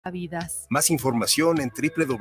Vidas. Más información en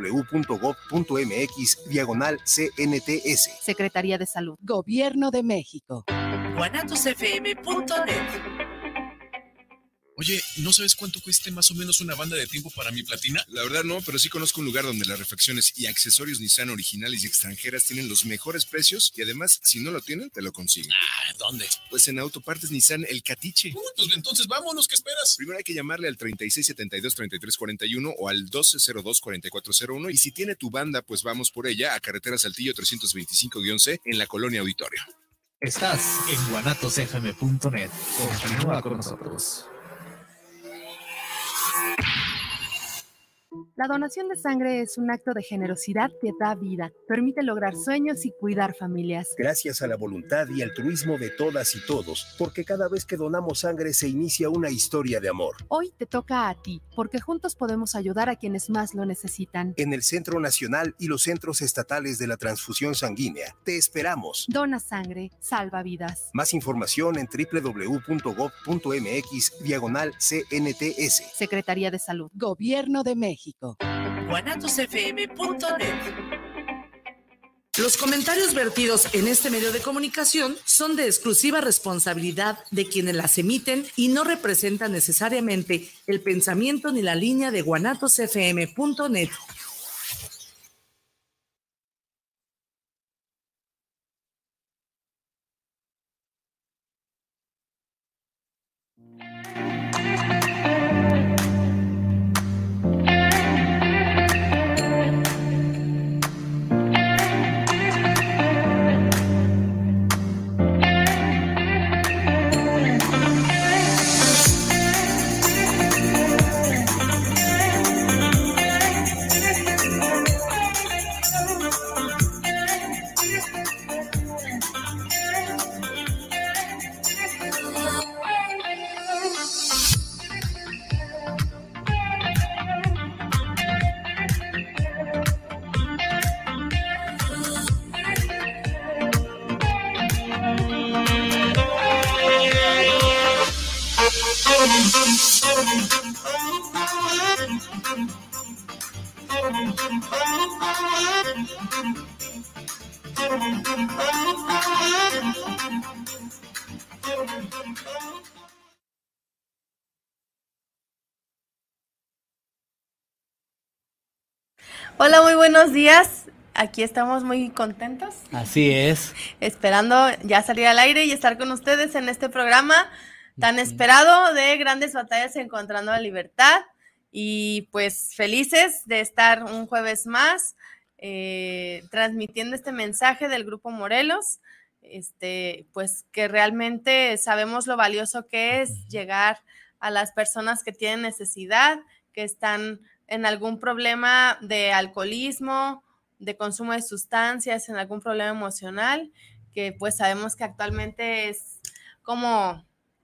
www.gov.mx/CNTS. Secretaría de Salud. Gobierno de México. guanatosfm.net. Oye, ¿no sabes cuánto cueste más o menos una banda de tiempo para mi platina? La verdad no, pero sí conozco un lugar donde las refacciones y accesorios Nissan originales y extranjeras tienen los mejores precios y además, si no lo tienen, te lo consiguen. Ah, ¿dónde? Pues en Autopartes Nissan El Catiche. Pues entonces vámonos, ¿qué esperas? Primero hay que llamarle al 3672-3341 o al 1202-4401 y si tiene tu banda, pues vamos por ella a Carretera Saltillo 325-C en la Colonia Auditorio. Estás en guanatosfm.net. Continúa con nosotros. La donación de sangre es un acto de generosidad que da vida, permite lograr sueños y cuidar familias. Gracias a la voluntad y altruismo de todas y todos, porque cada vez que donamos sangre se inicia una historia de amor. Hoy te toca a ti, porque juntos podemos ayudar a quienes más lo necesitan. En el Centro Nacional y los centros estatales de la transfusión sanguínea, te esperamos. Dona sangre, salva vidas. Más información en www.gov.mx/CNTS. Secretaría de Salud. Gobierno de México. guanatosfm.net. Los comentarios vertidos en este medio de comunicación son de exclusiva responsabilidad de quienes las emiten y no representan necesariamente el pensamiento ni la línea de guanatosfm.net. Hola, muy buenos días. Aquí estamos muy contentos. Así es. Esperando ya salir al aire y estar con ustedes en este programa tan esperado de Grandes Batallas Encontrando la Libertad. Y pues felices de estar un jueves más transmitiendo este mensaje del Grupo Morelos. Pues que realmente sabemos lo valioso que es llegar a las personas que tienen necesidad, que están en algún problema de alcoholismo, de consumo de sustancias, en algún problema emocional, que pues sabemos que actualmente es como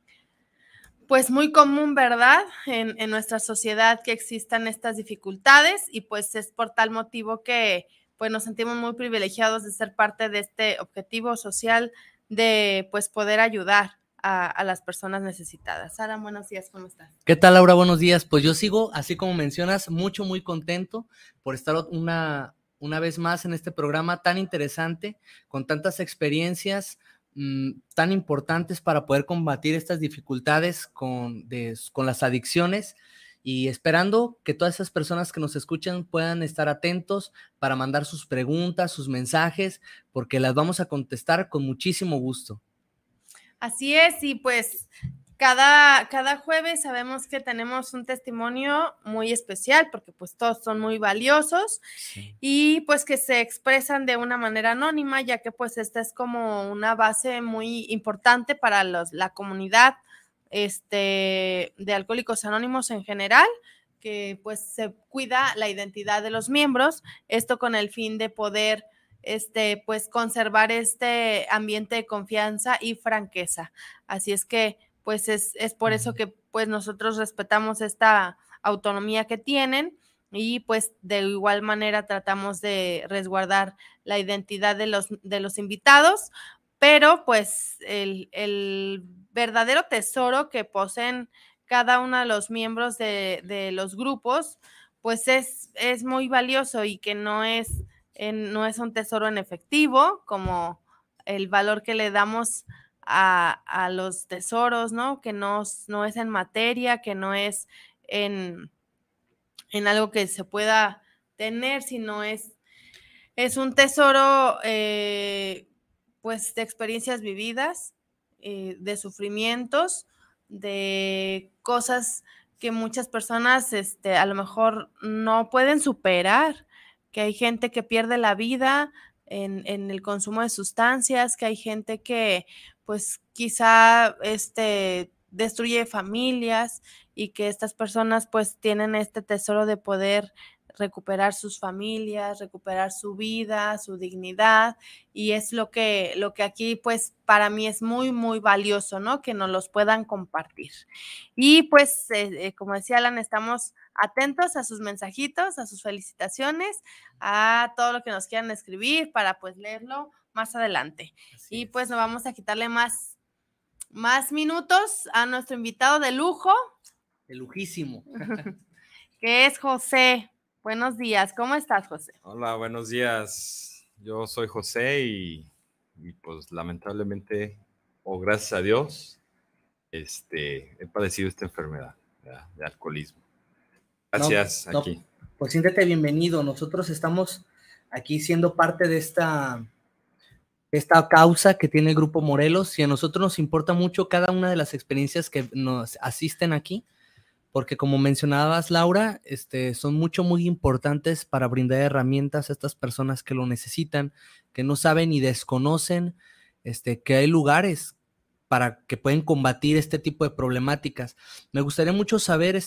pues muy común, ¿verdad? En nuestra sociedad que existan estas dificultades y pues es por tal motivo que pues nos sentimos muy privilegiados de ser parte de este objetivo social de pues poder ayudar a las personas necesitadas. Sara, buenos días, ¿cómo estás? ¿Qué tal, Laura? Buenos días. Pues yo sigo, así como mencionas, muy contento por estar una vez más en este programa tan interesante, con tantas experiencias tan importantes para poder combatir estas dificultades con las adicciones y esperando que todas esas personas que nos escuchan puedan estar atentos para mandar sus preguntas, sus mensajes, porque las vamos a contestar con muchísimo gusto. Así es, y pues cada jueves sabemos que tenemos un testimonio muy especial porque pues todos son muy valiosos y pues que se expresan de una manera anónima, ya que pues esta es como una base muy importante para la comunidad de Alcohólicos Anónimos en general, que pues se cuida la identidad de los miembros, esto con el fin de poder pues conservar este ambiente de confianza y franqueza. Así es que pues es por eso que pues nosotros respetamos esta autonomía que tienen y pues de igual manera tratamos de resguardar la identidad de los invitados, pero pues el verdadero tesoro que poseen cada uno de los miembros de los grupos, pues es muy valioso y que no es un tesoro en efectivo, como el valor que le damos a los tesoros, ¿no? Que no es en materia, que no es en algo que se pueda tener, sino es un tesoro, pues, de experiencias vividas, de sufrimientos, de cosas que muchas personas, a lo mejor no pueden superar, que hay gente que pierde la vida en el consumo de sustancias, que hay gente que, pues, quizá, destruye familias y que estas personas, pues, tienen este tesoro de poder recuperar sus familias, recuperar su vida, su dignidad, y es lo que aquí, pues, para mí es muy, muy valioso, ¿no? Que nos los puedan compartir. Y, pues, como decía Alan, estamos atentos a sus mensajitos, a sus felicitaciones, a todo lo que nos quieran escribir para, pues, leerlo más adelante. Y, pues, no vamos a quitarle más minutos a nuestro invitado de lujo. De lujísimo. Que es José. Buenos días, ¿cómo estás, José? Hola, buenos días. Yo soy José y pues lamentablemente, o gracias a Dios, he padecido esta enfermedad de alcoholismo. Gracias, no, aquí. Pues siéntete bienvenido. Nosotros estamos aquí siendo parte de esta causa que tiene el Grupo Morelos, y a nosotros nos importa mucho cada una de las experiencias que nos asisten aquí, porque como mencionabas, Laura, son muy importantes para brindar herramientas a estas personas que lo necesitan, que no saben y desconocen que hay lugares para que pueden combatir este tipo de problemáticas. Me gustaría mucho saber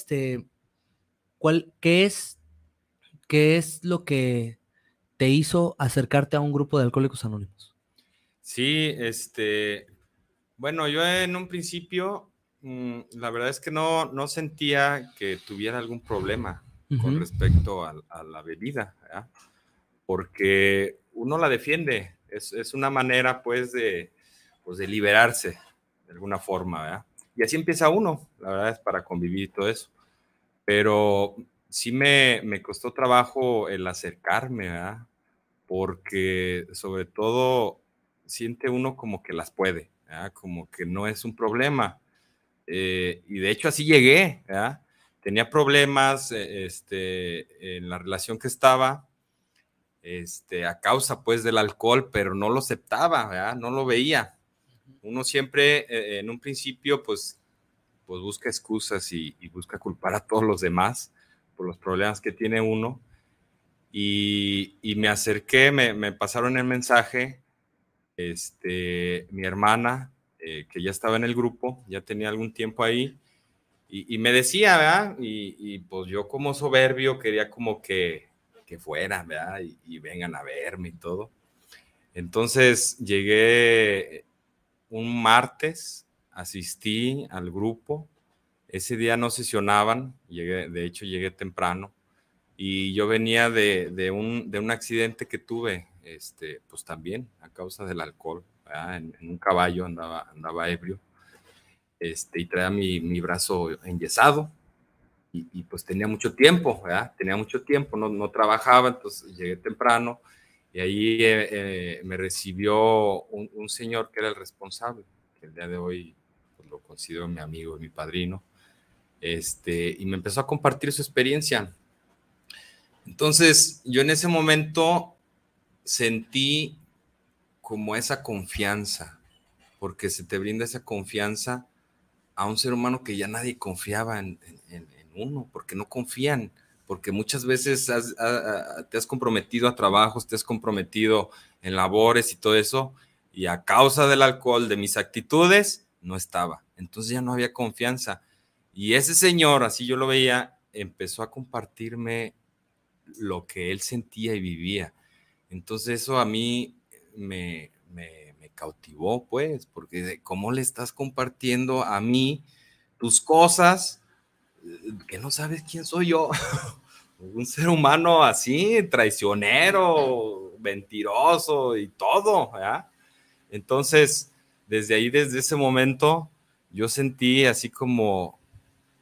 qué es lo que te hizo acercarte a un grupo de Alcohólicos Anónimos. Sí, bueno, yo en un principio, la verdad es que no sentía que tuviera algún problema con respecto a la bebida, ¿verdad? Porque uno la defiende, es una manera pues de liberarse de alguna forma, ¿verdad? Y así empieza uno, la verdad es para convivir y todo eso. Pero sí me costó trabajo el acercarme, ¿verdad? Porque sobre todo siente uno como que las puede, ¿verdad? Como que no es un problema. Y de hecho así llegué, ¿verdad? Tenía problemas en la relación que estaba, a causa pues del alcohol, pero no lo aceptaba, ¿verdad? No lo veía. Uno siempre en un principio pues busca excusas y busca culpar a todos los demás por los problemas que tiene uno. Y me acerqué, me pasaron el mensaje, mi hermana, que ya estaba en el grupo, ya tenía algún tiempo ahí, y me decía, ¿verdad? Y pues yo como soberbio quería como que fuera, ¿verdad? Y vengan a verme y todo. Entonces llegué un martes, asistí al grupo, ese día no sesionaban, de hecho llegué temprano, y yo venía de un accidente que tuve, pues también a causa del alcohol, ¿verdad? En un caballo andaba ebrio, y traía mi brazo enyesado, y pues tenía mucho tiempo, ¿verdad? Tenía mucho tiempo, no trabajaba, entonces llegué temprano, y ahí me recibió un señor que era el responsable, que el día de hoy pues, lo considero mi amigo y mi padrino, y me empezó a compartir su experiencia. Entonces, yo en ese momento sentí como esa confianza, porque se te brinda esa confianza a un ser humano que ya nadie confiaba en uno, porque no confían, porque muchas veces te has comprometido a trabajos, te has comprometido en labores y todo eso, y a causa del alcohol, de mis actitudes, no estaba. Entonces ya no había confianza. Y ese señor, así yo lo veía, empezó a compartirme lo que él sentía y vivía. Entonces eso a mí me cautivó, pues, porque ¿cómo le estás compartiendo a mí tus cosas que no sabes quién soy yo? Un ser humano así, traicionero, mentiroso y todo, ¿verdad? Entonces, desde ese momento, yo sentí así como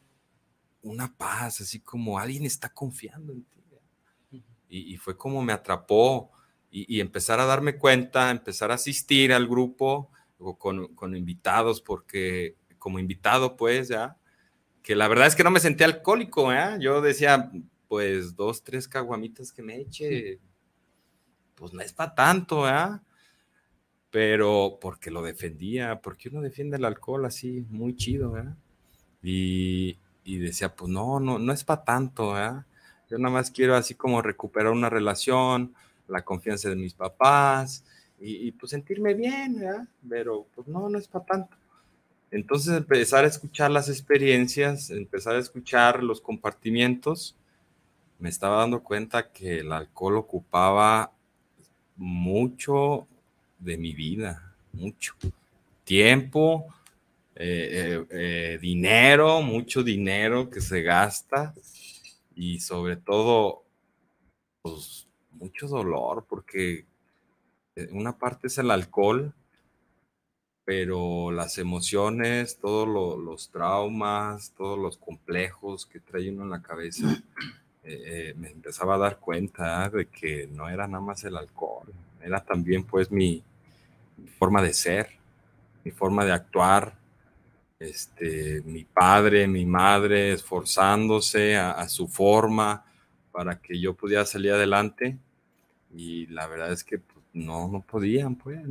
una paz, así como alguien está confiando en ti. Y fue como me atrapó y empezar a darme cuenta, empezar a asistir al grupo con invitados, porque como invitado pues ya, que la verdad es que no me sentía alcohólico, ¿eh? Yo decía, pues 2, 3 caguamitas que me eche, pues no es para tanto, ¿eh? Pero porque lo defendía, porque uno defiende el alcohol así, muy chido, ¿eh? Y decía, pues no es para tanto, ¿eh? Yo nada más quiero así como recuperar una relación, la confianza de mis papás y pues sentirme bien, ¿verdad? Pero pues no es para tanto. Entonces empezar a escuchar las experiencias, empezar a escuchar los compartimientos, me estaba dando cuenta que el alcohol ocupaba mucho de mi vida, mucho tiempo, dinero, mucho dinero que se gasta. Y sobre todo, pues, mucho dolor, porque una parte es el alcohol, pero las emociones, todos los traumas, todos los complejos que trae uno en la cabeza, me empezaba a dar cuenta de que no era nada más el alcohol, era también pues mi forma de ser, mi forma de actuar, mi padre, mi madre esforzándose a su forma para que yo pudiera salir adelante, y la verdad es que pues, no podían.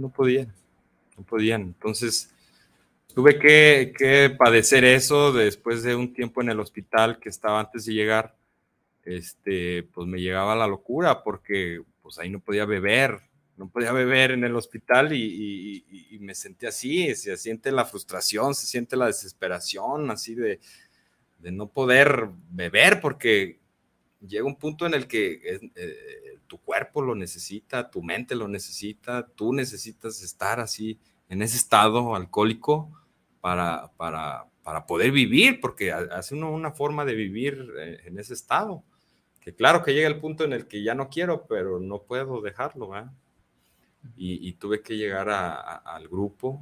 Entonces tuve que padecer eso después de un tiempo en el hospital que estaba antes de llegar. Pues me llegaba la locura porque pues ahí no podía beber en el hospital y me sentí así, se siente la frustración, se siente la desesperación, así de no poder beber, porque llega un punto en el que tu cuerpo lo necesita, tu mente lo necesita, tú necesitas estar así en ese estado alcohólico para poder vivir, porque hace uno una forma de vivir en ese estado, que claro que llega el punto en el que ya no quiero, pero no puedo dejarlo, ¿verdad? Y tuve que llegar al grupo,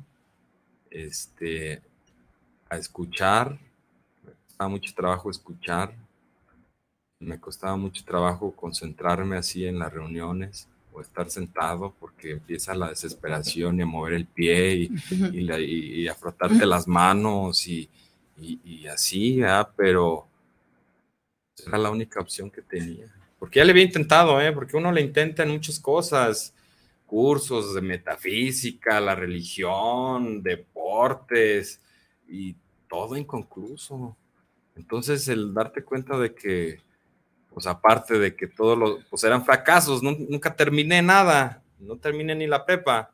a escuchar. Me costaba mucho trabajo escuchar, me costaba mucho trabajo concentrarme así en las reuniones o estar sentado, porque empieza la desesperación y a mover el pie y a frotarte las manos y así, ¿verdad? Pero era la única opción que tenía, porque ya le había intentado, porque uno le intenta en muchas cosas, cursos de metafísica, la religión, deportes, y todo inconcluso. Entonces el darte cuenta de que, pues aparte de que todos los, pues eran fracasos, nunca terminé nada, no terminé ni la prepa.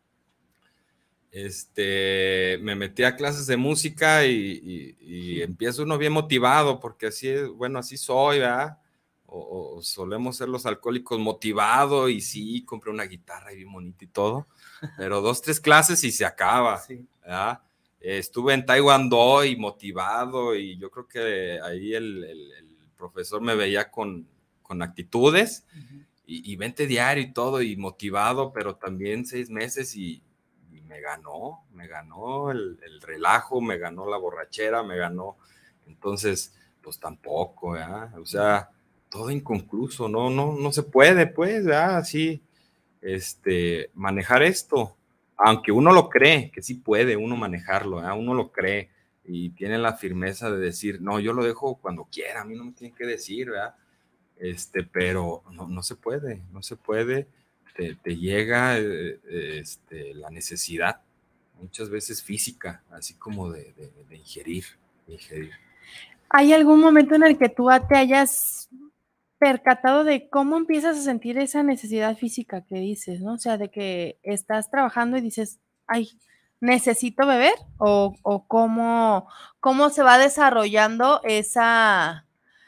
Me metí a clases de música y empiezo uno bien motivado, porque así es, bueno, así soy, ¿verdad? O solemos ser los alcohólicos motivados, y sí, compré una guitarra y bien bonita y todo, pero 2, 3 clases y se acaba, sí. ¿Verdad? Estuve en Taekwondo y motivado, y yo creo que ahí el profesor me veía con actitudes, y vente diario y todo, y motivado, pero también 6 meses y me ganó el relajo, me ganó la borrachera, me ganó. Entonces, pues tampoco, ¿verdad? O sea, todo inconcluso, no se puede, pues, ¿verdad? Así, manejar esto, aunque uno lo cree, que sí puede uno manejarlo, ¿verdad? Uno lo cree y tiene la firmeza de decir, no, yo lo dejo cuando quiera, a mí no me tienen que decir, ¿verdad? Pero no se puede, te llega la necesidad, muchas veces física, así como de ingerir. ¿Hay algún momento en el que tú te hayas percatado de cómo empiezas a sentir esa necesidad física que dices, ¿no? O sea, de que estás trabajando y dices, ay, ¿necesito beber? ¿O cómo se va desarrollando esa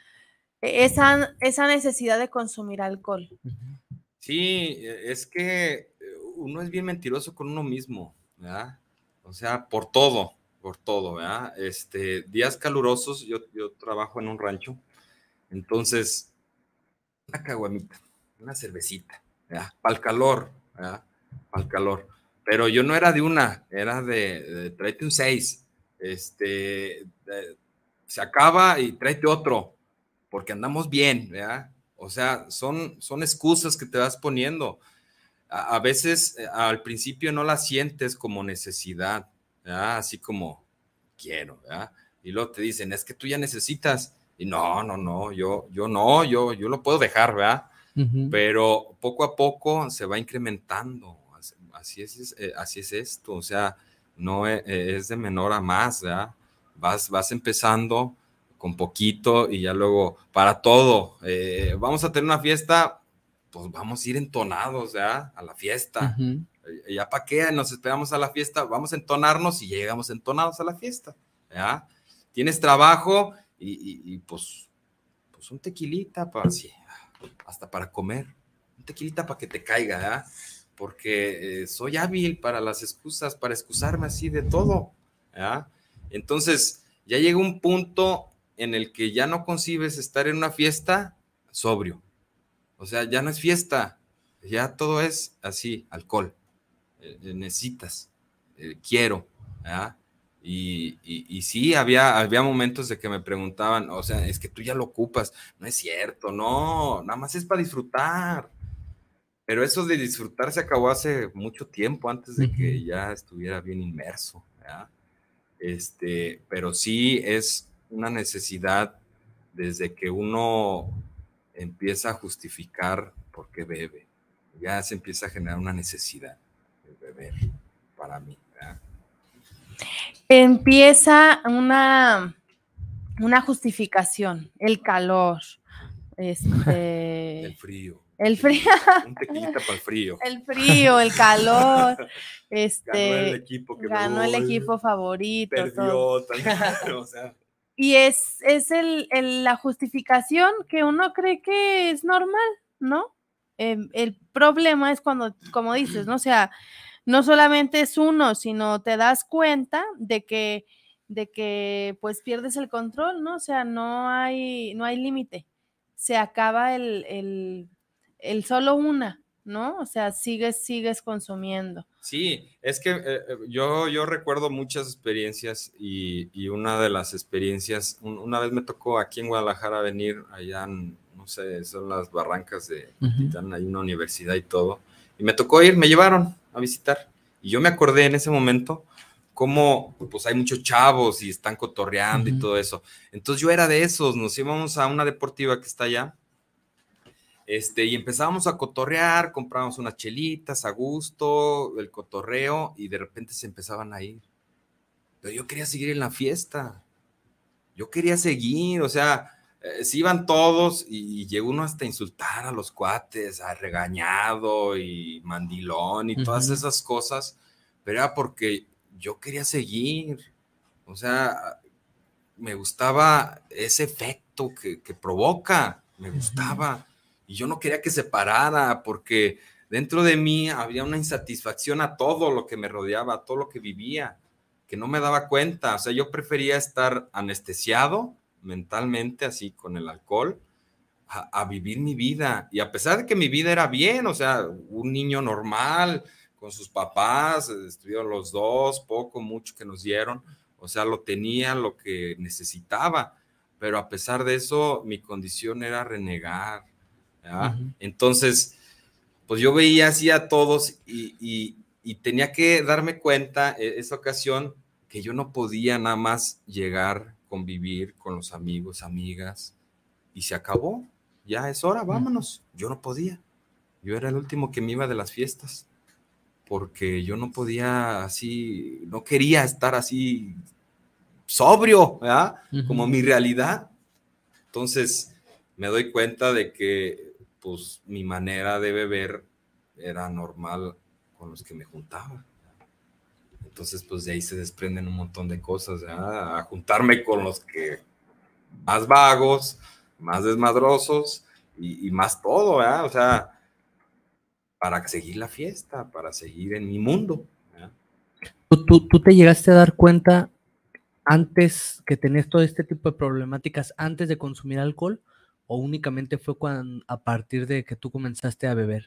necesidad de consumir alcohol? Sí, es que uno es bien mentiroso con uno mismo, ¿verdad? O sea, por todo, ¿verdad? Días calurosos, yo trabajo en un rancho, entonces, una caguamita, una cervecita, ¿verdad? Para el calor, ¿verdad? Para el calor. Pero yo no era de una, era de tráete un 6, se acaba y tráete otro, porque andamos bien, ¿verdad? O sea, son excusas que te vas poniendo. A veces al principio no la sientes como necesidad, ¿verdad? Así como quiero, ¿verdad? Y luego te dicen, es que tú ya necesitas. Y no, yo lo puedo dejar, ¿verdad? Pero poco a poco se va incrementando. Así es esto, o sea, no es de menor a más, ¿verdad? Vas empezando con poquito y ya luego para todo. Vamos a tener una fiesta, pues vamos a ir entonados, ¿verdad? A la fiesta. ¿Ya para qué nos esperamos a la fiesta? Vamos a entonarnos y llegamos entonados a la fiesta, ¿verdad? Tienes trabajo y pues un tequilita para así, hasta para comer, un tequilita para que te caiga, ¿verdad? Porque soy hábil para las excusas, para excusarme así de todo, ¿verdad? Entonces, ya llega un punto en el que ya no concibes estar en una fiesta sobrio. O sea, ya no es fiesta, ya todo es así, alcohol. Necesitas, quiero, ¿verdad? Y sí, había momentos de que me preguntaban, o sea, es que tú ya lo ocupas. No es cierto, no, nada más es para disfrutar. Pero eso de disfrutar se acabó hace mucho tiempo, antes de que ya estuviera bien inmerso, ¿verdad? Pero sí es una necesidad desde que uno empieza a justificar por qué bebe. Ya se empieza a generar una necesidad de beber para mí, ¿verdad? Empieza una justificación, el calor, el frío. El frío. Un tequilita para el frío. El frío, el calor. Ganó el equipo favorito. Perdió también, o sea. Y es la justificación que uno cree que es normal, ¿no? El problema es cuando, como dices, ¿no? O sea, no solamente es uno, sino te das cuenta de que pues pierdes el control, ¿no? O sea, no hay límite. Se acaba el solo una, ¿no? O sea, sigues consumiendo. Sí, es que yo recuerdo muchas experiencias y una de las experiencias, una vez me tocó aquí en Guadalajara venir allá, no sé, son las barrancas de Titán, hay una universidad y todo, y me tocó me llevaron a visitar, y yo me acordé en ese momento cómo pues hay muchos chavos y están cotorreando y todo eso. Entonces yo era de esos, nos íbamos a una deportiva que está allá, y empezábamos a cotorrear, comprábamos unas chelitas a gusto, el cotorreo, y de repente se empezaban a ir. Pero yo quería seguir en la fiesta, yo quería seguir, o sea, se iban todos y llegó uno hasta a insultar a los cuates, a regañado y mandilón y todas esas cosas, pero era porque yo quería seguir, o sea, me gustaba ese efecto que provoca, me gustaba. Y yo no quería que se parara porque dentro de mí había una insatisfacción a todo lo que me rodeaba, a todo lo que vivía, que no me daba cuenta. O sea, yo prefería estar anestesiado mentalmente, así con el alcohol, a vivir mi vida. Y a pesar de que mi vida era bien, o sea, un niño normal, con sus papás, estuvieron los dos, poco, mucho que nos dieron. O sea, lo tenía, lo que necesitaba. Pero a pesar de eso, mi condición era renegar. Entonces, pues yo veía así a todos y tenía que darme cuenta esa ocasión que yo no podía nada más llegar, convivir con los amigos, amigas, y se acabó, ya es hora, vámonos. Yo no podía, yo era el último que me iba de las fiestas, porque yo no podía así, no quería estar así sobrio, ¿verdad? Como mi realidad. Entonces me doy cuenta de que pues mi manera de beber era normal con los que me juntaba. Entonces, pues de ahí se desprenden un montón de cosas, ¿verdad? A juntarme con los que más vagos, más desmadrosos y más todo, ¿verdad? O sea, para seguir la fiesta, para seguir en mi mundo, ¿verdad? ¿Tú te llegaste a dar cuenta antes que tenías todo este tipo de problemáticas antes de consumir alcohol? ¿O únicamente fue a partir de que tú comenzaste a beber?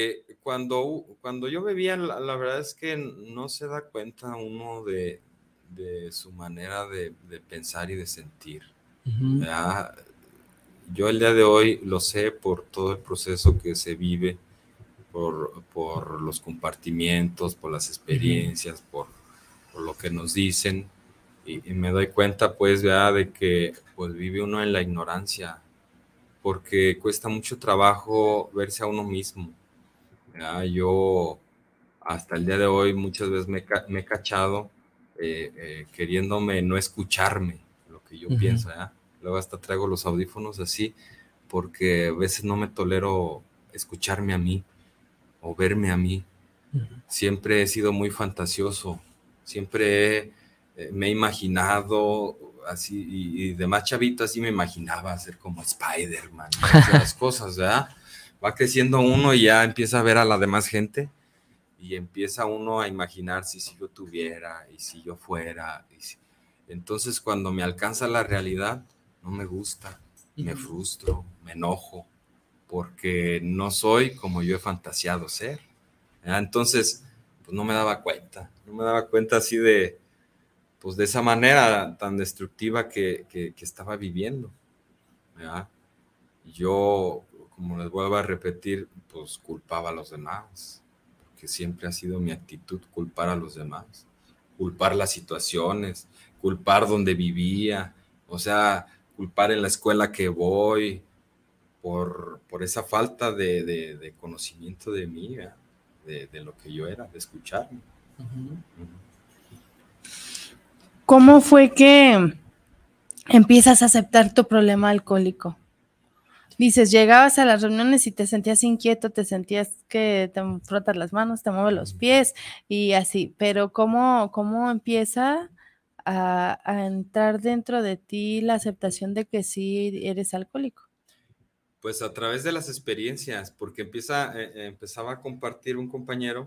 Cuando yo bebía, la verdad es que no se da cuenta uno de de su manera de pensar y de sentir. Ujú. Yo el día de hoy lo sé por todo el proceso que se vive, por los compartimientos, por las experiencias, por lo que nos dicen, y me doy cuenta pues de que pues vive uno en la ignorancia, porque cuesta mucho trabajo verse a uno mismo. Yo hasta el día de hoy muchas veces me he cachado queriéndome no escucharme lo que yo pienso. Luego hasta traigo los audífonos así, porque a veces no me tolero escucharme a mí o verme a mí. Siempre he sido muy fantasioso, siempre me he imaginado así, y de más chavito así me imaginaba ser como Spider-Man, las cosas, ¿verdad? Va creciendo uno y ya empieza a ver a la demás gente y empieza uno a imaginar si yo tuviera y si yo fuera. Entonces cuando me alcanza la realidad, no me gusta, me frustro, me enojo, porque no soy como yo he fantaseado ser. Entonces, pues no me daba cuenta así de esa manera tan destructiva que estaba viviendo. Yo, como les vuelvo a repetir, pues culpaba a los demás, porque siempre ha sido mi actitud culpar a los demás, culpar las situaciones, culpar donde vivía, o sea, culpar en la escuela que voy, por esa falta de conocimiento de mí, de lo que yo era, de escucharme. ¿Cómo fue que empiezas a aceptar tu problema alcohólico? Dices, llegabas a las reuniones y te sentías inquieto, te sentías que te frotas las manos, te mueves los pies y así, pero ¿cómo empieza a entrar dentro de ti la aceptación de que sí eres alcohólico? Pues a través de las experiencias, porque empezaba a compartir un compañero,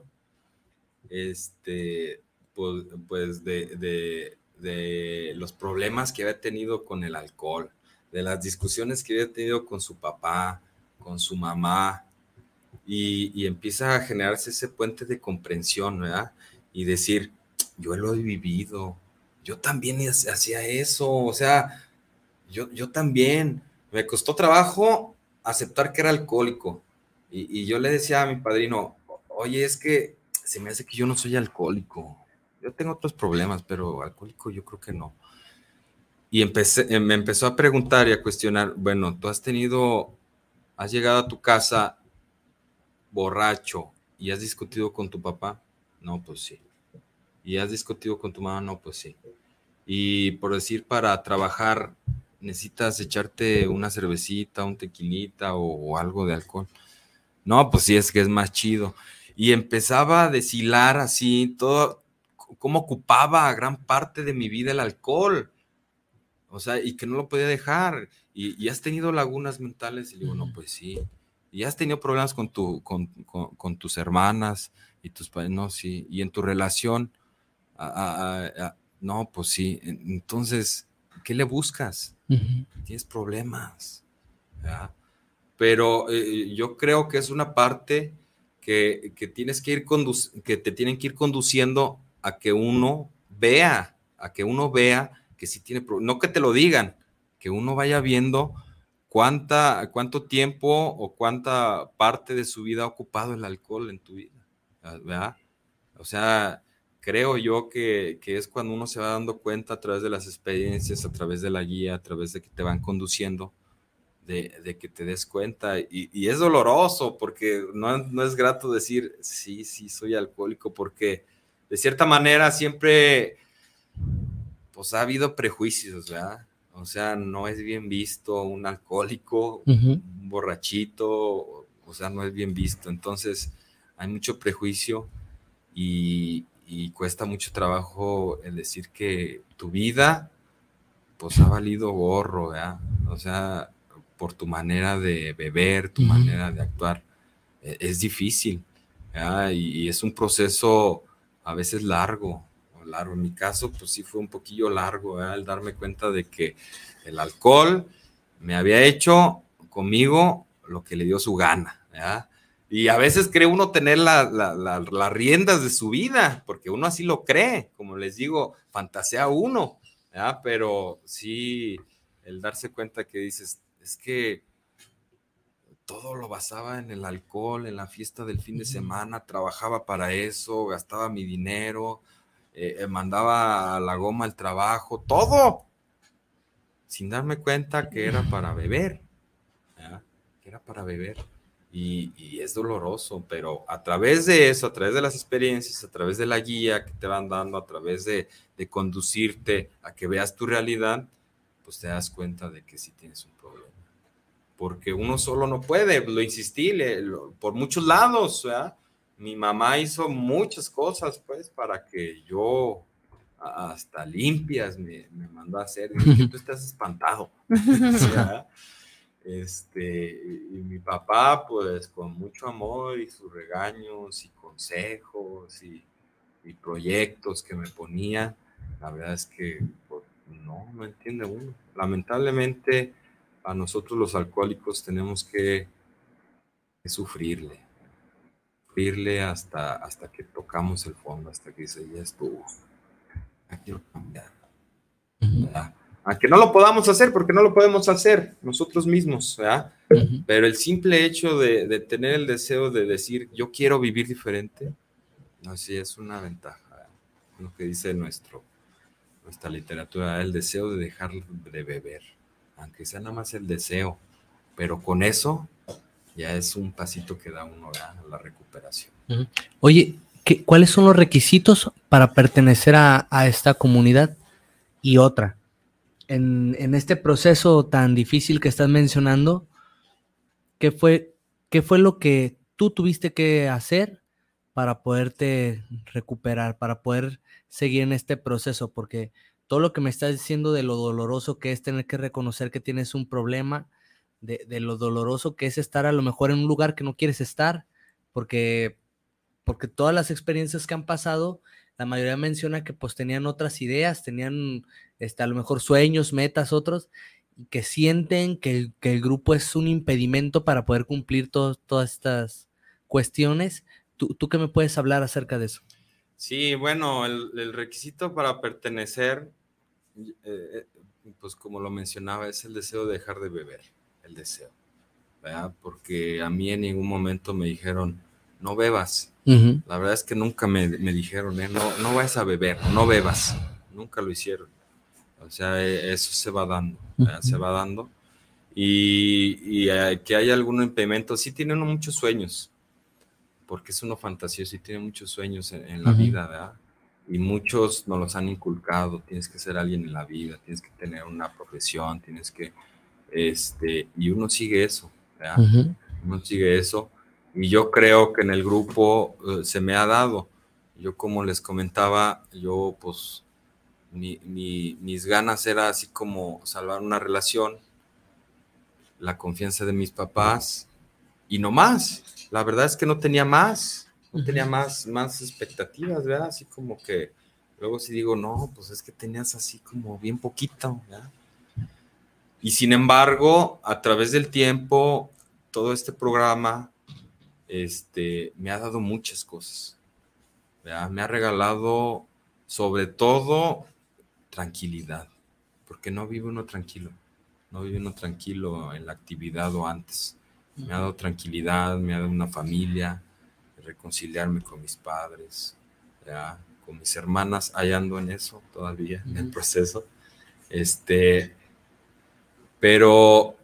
pues de los problemas que había tenido con el alcohol, de las discusiones que había tenido con su papá, con su mamá, y empieza a generarse ese puente de comprensión, ¿verdad? Y decir, yo lo he vivido, yo también hacía eso, o sea, yo también, me costó trabajo aceptar que era alcohólico, y yo le decía a mi padrino, oye, es que se me hace que yo no soy alcohólico, yo tengo otros problemas, pero alcohólico yo creo que no. Y me empezó a preguntar y a cuestionar, bueno, ¿tú has llegado a tu casa borracho y has discutido con tu papá? No, pues sí. ¿Y has discutido con tu mamá? No, pues sí. Y por decir, para trabajar necesitas echarte una cervecita, un tequilita o algo de alcohol. No, pues sí, es que es más chido. Y empezaba a deshilar así todo, cómo ocupaba gran parte de mi vida el alcohol. O sea, y que no lo podía dejar. Y has tenido lagunas mentales. Y digo, no, pues sí. Y has tenido problemas con tus hermanas y tus padres. No, sí. Y en tu relación, no, pues sí. Entonces, ¿qué le buscas? Tienes problemas, ¿verdad? Pero yo creo que es una parte que te tienen que ir conduciendo a que uno vea que sí tiene problemas. No que te lo digan, que uno vaya viendo cuánto tiempo o cuánta parte de su vida ha ocupado el alcohol en tu vida, ¿verdad? O sea, creo yo que es cuando uno se va dando cuenta a través de las experiencias, a través de la guía, a través de que te van conduciendo, de que te des cuenta. Y es doloroso porque no es grato decir, sí, soy alcohólico, porque de cierta manera siempre pues ha habido prejuicios, ¿verdad? O sea, no es bien visto un alcohólico, un borrachito, o sea, no es bien visto. Entonces, hay mucho prejuicio y cuesta mucho trabajo el decir que tu vida, pues ha valido gorro, ¿verdad? O sea, por tu manera de beber, tu manera de actuar, es difícil, ¿verdad? Y es un proceso a veces largo. En mi caso, pues sí fue un poquillo largo, ¿verdad? El darme cuenta de que el alcohol me había hecho conmigo lo que le dio su gana, ¿verdad? Y a veces cree uno tener las riendas de su vida, porque uno así lo cree, como les digo, fantasea uno, ¿verdad? Pero sí, el darse cuenta que dices, es que todo lo basaba en el alcohol, en la fiesta del fin de semana, trabajaba para eso, gastaba mi dinero, mandaba a la goma al trabajo, todo, sin darme cuenta que era para beber, ¿verdad? Que era para beber. Y es doloroso, pero a través de eso, a través de las experiencias, a través de la guía que te van dando, a través de conducirte a que veas tu realidad, pues te das cuenta de que sí tienes un problema. Porque uno solo no puede, lo insistí, por muchos lados, ¿verdad? Mi mamá hizo muchas cosas, pues, para que yo, hasta limpias, me mandó a hacer. Y tú estás espantado, ¿verdad? Y mi papá, pues, con mucho amor y sus regaños y consejos y proyectos que me ponía, la verdad es que pues, no entiende uno. Lamentablemente, a nosotros los alcohólicos tenemos que sufrirle hasta que tocamos el fondo, hasta que dice, ya estuvo, ya quiero cambiar. ¿Verdad? Aunque no lo podamos hacer, porque no lo podemos hacer nosotros mismos, ¿verdad? Pero el simple hecho de tener el deseo de decir, yo quiero vivir diferente, no, sí es una ventaja, ¿verdad? Lo que dice nuestra literatura, el deseo de dejar de beber, aunque sea nada más el deseo, pero con eso ya es un pasito que da uno a la recuperación. Oye, ¿cuáles son los requisitos para pertenecer a esta comunidad? Y otra, en este proceso tan difícil que estás mencionando, ¿qué fue lo que tú tuviste que hacer para poderte recuperar, para poder seguir en este proceso? Porque todo lo que me estás diciendo de lo doloroso que es tener que reconocer que tienes un problema, de lo doloroso que es estar a lo mejor en un lugar que no quieres estar, porque todas las experiencias que han pasado, la mayoría menciona que pues tenían otras ideas, tenían a lo mejor sueños, metas, otros, y que sienten que el grupo es un impedimento para poder cumplir todas estas cuestiones. ¿Tú qué me puedes hablar acerca de eso? Sí, bueno, el requisito para pertenecer, pues como lo mencionaba, es el deseo de dejar de beber, el deseo, ¿verdad? Porque a mí en ningún momento me dijeron, no bebas. La verdad es que nunca me dijeron, no vayas a beber, no bebas. Nunca lo hicieron. O sea, eso se va dando, se va dando. Y que haya algún impedimento, sí tiene uno muchos sueños, porque es uno fantasioso y tiene muchos sueños en la vida, ¿verdad? Y muchos nos los han inculcado, tienes que ser alguien en la vida, tienes que tener una profesión, tienes que, y uno sigue eso, ¿verdad? Uno sigue eso. Y yo creo que en el grupo se me ha dado. Yo, como les comentaba, yo pues mis ganas era así como salvar una relación, la confianza de mis papás y no más. La verdad es que no tenía más, no tenía más expectativas, ¿verdad? Así como que luego sí digo, no, pues es que tenías así como bien poquito, ¿verdad? Y sin embargo, a través del tiempo, todo este programa me ha dado muchas cosas, ¿verdad? Me ha regalado sobre todo tranquilidad, porque no vive uno tranquilo en la actividad o antes. Me ha dado tranquilidad, me ha dado una familia, reconciliarme con mis padres, ¿verdad? Con mis hermanas, ahí ando en eso todavía, en el proceso, pero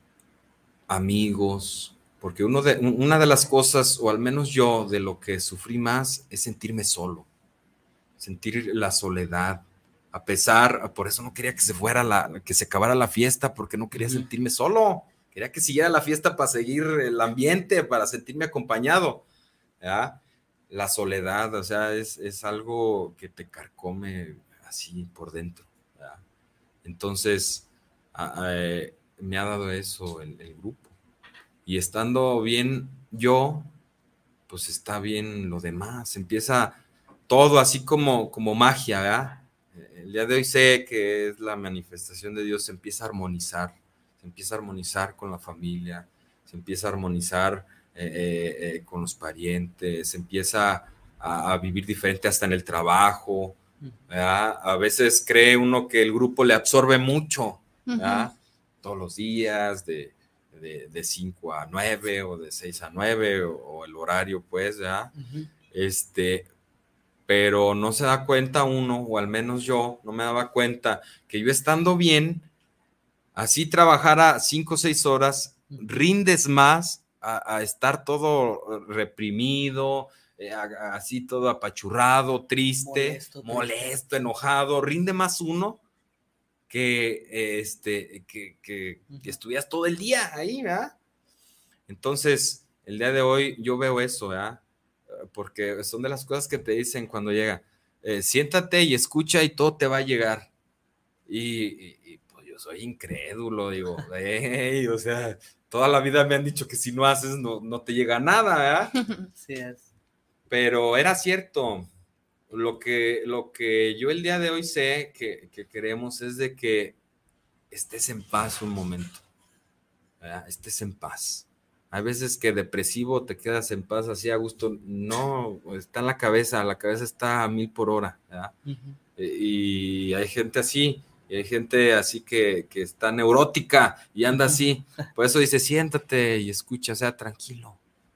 amigos, porque una de las cosas, o al menos yo, de lo que sufrí más, es sentirme solo, sentir la soledad, por eso no quería que que se acabara la fiesta, porque no quería sentirme solo, quería que siguiera la fiesta para seguir el ambiente, para sentirme acompañado, ¿verdad? La soledad, o sea, es algo que te carcome así por dentro, ¿verdad? Entonces, me ha dado eso el grupo. Y estando bien yo, pues está bien lo demás. Empieza todo así como magia, ¿verdad? El día de hoy sé que es la manifestación de Dios, se empieza a armonizar con la familia, se empieza a armonizar con los parientes, empieza a vivir diferente hasta en el trabajo, ¿verdad? A veces cree uno que el grupo le absorbe mucho, ¿verdad? Todos los días, de 5 a 9 o de 6 a 9 o el horario, pues, ¿verdad? Pero no se da cuenta uno, o al menos yo no me daba cuenta, que yo estando bien, así trabajara 5 o 6 horas, rindes más a estar todo reprimido, así todo apachurrado, triste, molesto, enojado. Rinde más uno que estuvieras todo el día ahí, ¿verdad? Entonces, el día de hoy yo veo eso, ¿verdad? Porque son de las cosas que te dicen cuando llega. Siéntate y escucha y todo te va a llegar. Y pues yo soy incrédulo, digo, o sea, toda la vida me han dicho que si no haces no te llega nada, ¿verdad? Sí es. Pero era cierto. Lo que yo el día de hoy sé que queremos es de que estés en paz un momento, ¿verdad? Estés en paz. Hay veces que depresivo te quedas en paz así a gusto. No, está en la cabeza está a 1000 por hora, ¿verdad? Y hay gente así, y hay gente así que está neurótica y anda así. Por eso dice, siéntate y escucha, o sea, tranquilo.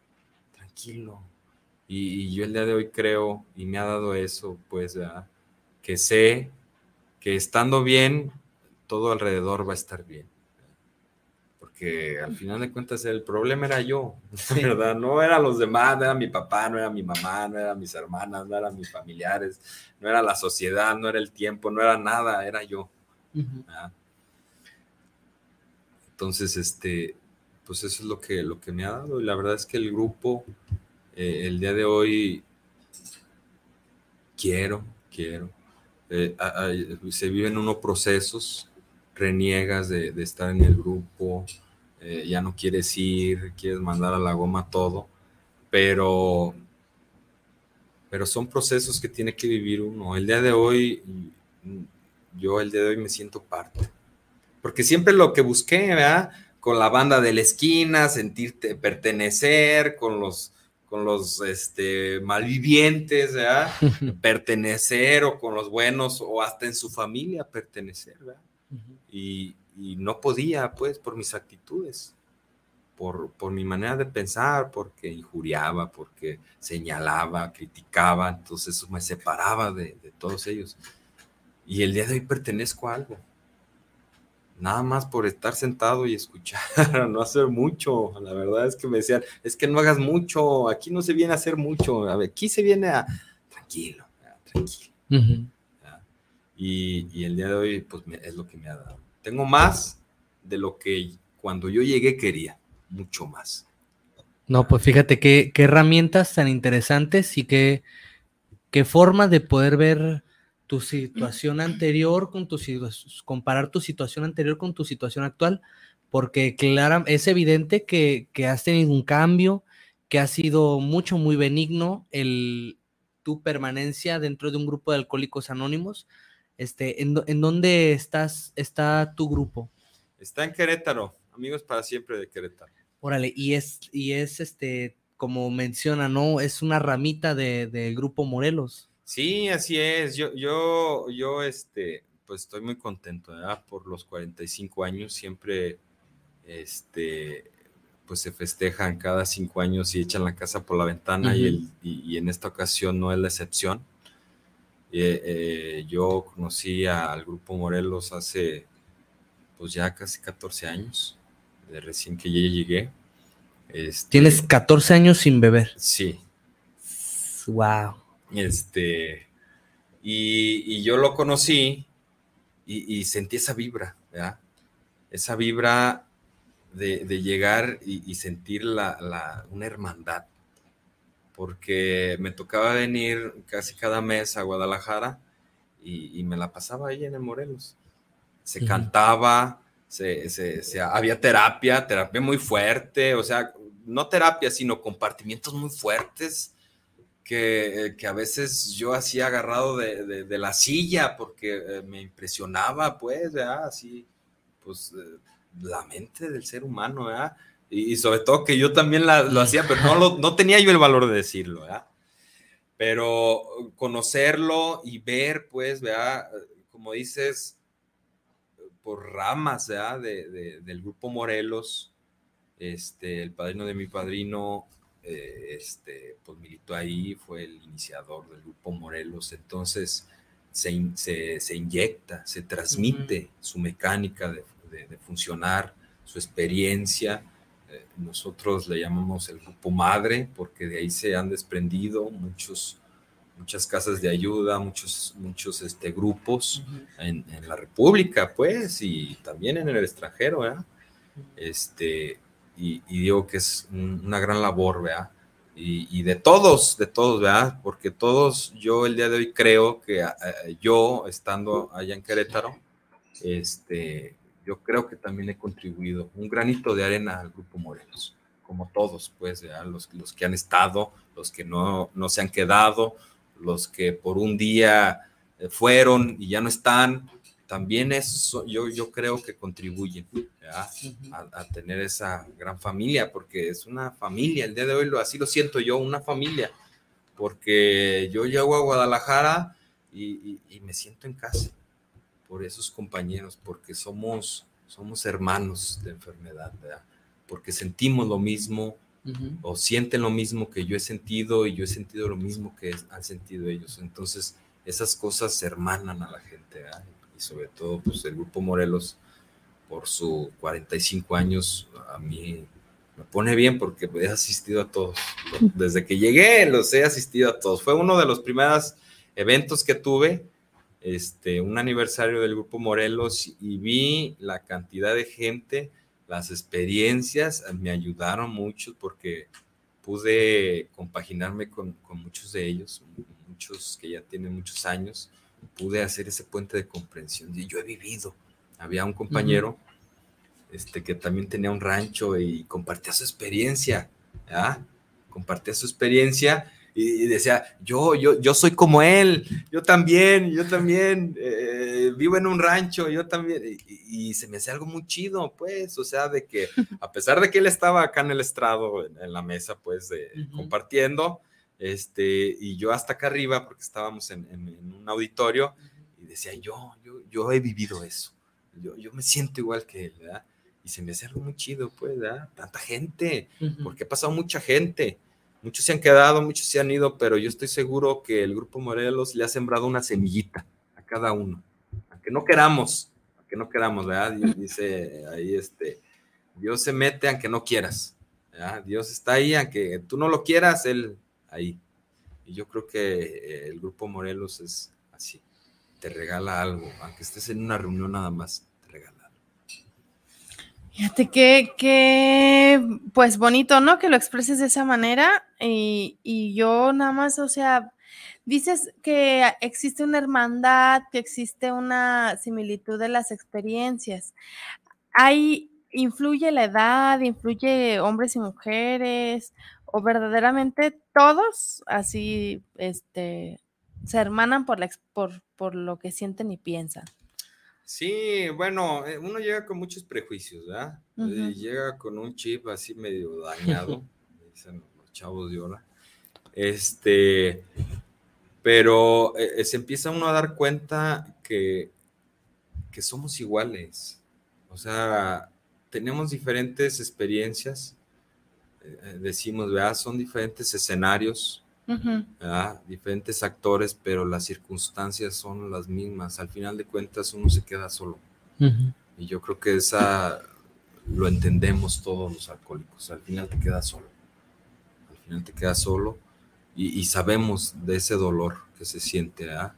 Y yo el día de hoy creo, y me ha dado eso, pues, ¿verdad? Que sé que estando bien, todo alrededor va a estar bien. Porque al final de cuentas el problema era yo, ¿verdad? No eran los demás, no era mi papá, no era mi mamá, no eran mis hermanas, no eran mis familiares, no era la sociedad, no era el tiempo, no era nada, era yo. ¿Verdad? Entonces, pues eso es lo que me ha dado, y la verdad es que el grupo, el día de hoy, quiero, se viven unos procesos, reniegas de estar en el grupo, ya no quieres ir, quieres mandar a la goma todo, pero son procesos que tiene que vivir uno. El día de hoy me siento parte, porque siempre lo que busqué, ¿verdad? Con la banda de la esquina, sentirte pertenecer, con los malvivientes, ¿verdad? Pertenecer, o con los buenos, o hasta en su familia pertenecer, ¿verdad? Y no podía, pues, por mis actitudes, por mi manera de pensar, porque injuriaba, porque señalaba, criticaba, entonces eso me separaba de todos ellos. Y el día de hoy pertenezco a algo, nada más por estar sentado y escuchar, no hacer mucho. La verdad es que me decían, es que no hagas mucho, aquí no se viene a hacer mucho, aquí se viene a tranquilo. Y el día de hoy, pues, es lo que me ha dado. Tengo más de lo que cuando yo llegué quería, mucho más. No, pues fíjate qué herramientas tan interesantes, y qué forma de poder ver tu situación anterior con comparar tu situación anterior con tu situación actual, porque claro, es evidente que has tenido un cambio, que ha sido muy benigno tu permanencia dentro de un grupo de Alcohólicos Anónimos. ¿En dónde está tu grupo? Está en Querétaro, Amigos para Siempre de Querétaro. Órale, y es como menciona, ¿no? Es una ramita del grupo Morelos. Sí, así es. Yo pues estoy muy contento, ¿verdad? Por los 45 años, siempre, pues se festejan cada 5 años y echan la casa por la ventana, y en esta ocasión no es la excepción. Yo conocí al grupo Morelos hace, pues ya casi 14 años, de recién que ya llegué. ¿Tienes 14 años sin beber? Sí. Wow. Y yo lo conocí y sentí esa vibra, ¿verdad? Esa vibra de llegar y sentir una hermandad, porque me tocaba venir casi cada mes a Guadalajara y me la pasaba ahí en el Morelos. Se cantaba, había terapia muy fuerte, o sea, no terapia, sino compartimientos muy fuertes, que a veces yo así agarrado de la silla, porque me impresionaba, pues, ¿verdad? Así, pues, la mente del ser humano, ¿verdad? Y sobre todo que yo también lo hacía, pero no tenía yo el valor de decirlo, ¿verdad? Pero conocerlo y ver, pues, ¿verdad? Como dices, por ramas, ¿verdad? Del Grupo Morelos, el padrino de mi padrino, pues militó ahí, fue el iniciador del Grupo Morelos, entonces se inyecta, se transmite su mecánica de funcionar, su experiencia. Nosotros le llamamos el Grupo Madre, porque de ahí se han desprendido muchas casas de ayuda, muchos grupos en la República, pues, y también en el extranjero, ¿verdad? Y digo que es una gran labor, ¿verdad? Y de todos, ¿verdad? Porque todos, yo el día de hoy creo que yo, estando allá en Querétaro, yo creo que también he contribuido un granito de arena al Grupo Morelos, como todos, pues, ¿verdad? Los que han estado, los que no se han quedado, los que por un día fueron y ya no están, también eso yo creo que contribuyen, ¿verdad? A tener esa gran familia, porque es una familia, el día de hoy así lo siento yo, una familia, porque yo llego a Guadalajara y me siento en casa por esos compañeros, porque somos hermanos de enfermedad, ¿verdad? Porque sentimos lo mismo, o sienten lo mismo que yo he sentido, y yo he sentido lo mismo que han sentido ellos. Entonces esas cosas se hermanan a la gente, ¿verdad? Y sobre todo, pues, el Grupo Morelos, por sus 45 años, a mí me pone bien, porque he asistido a todos. Desde que llegué, los he asistido a todos. Fue uno de los primeros eventos que tuve, un aniversario del Grupo Morelos, y vi la cantidad de gente, las experiencias, me ayudaron mucho, porque pude compaginarme con muchos de ellos, muchos que ya tienen muchos años, pude hacer ese puente de comprensión. Y yo he vivido, había un compañero que también tenía un rancho y compartía su experiencia, ¿ya? Compartía su experiencia y decía, yo soy como él, yo también vivo en un rancho, yo también, y se me hace algo muy chido, pues, o sea, de que a pesar de que él estaba acá en el estrado, en la mesa, pues, compartiendo, y yo hasta acá arriba, porque estábamos en un auditorio, y decía, yo he vivido eso, yo me siento igual que él, ¿verdad? Y se me hace algo muy chido, pues, ¿verdad? Tanta gente, porque ha pasado mucha gente. Muchos se han quedado, muchos se han ido, pero yo estoy seguro que el Grupo Morelos le ha sembrado una semillita a cada uno. Aunque no queramos, ¿verdad? Dice ahí, Dios se mete aunque no quieras, ¿verdad? Dios está ahí, aunque tú no lo quieras, Él ahí. Y yo creo que el Grupo Morelos es así. Te regala algo, aunque estés en una reunión nada más, te regala algo. Fíjate que pues bonito, ¿no? Que lo expreses de esa manera, y yo nada más, o sea, dices que existe una hermandad, que existe una similitud de las experiencias. ¿Influye la edad, influye hombres y mujeres, o verdaderamente todos así, se hermanan por lo que sienten y piensan? Sí, bueno, uno llega con muchos prejuicios, ¿verdad? Llega con un chip así medio dañado, dicen los chavos de ahora. Pero se empieza uno a dar cuenta que somos iguales. O sea, tenemos diferentes experiencias, decimos, ¿verdad? Son diferentes escenarios, ¿verdad? Diferentes actores, pero las circunstancias son las mismas. Al final de cuentas uno se queda solo. Y yo creo que lo entendemos todos los alcohólicos. Al final te quedas solo. Y sabemos de ese dolor que se siente, ¿verdad?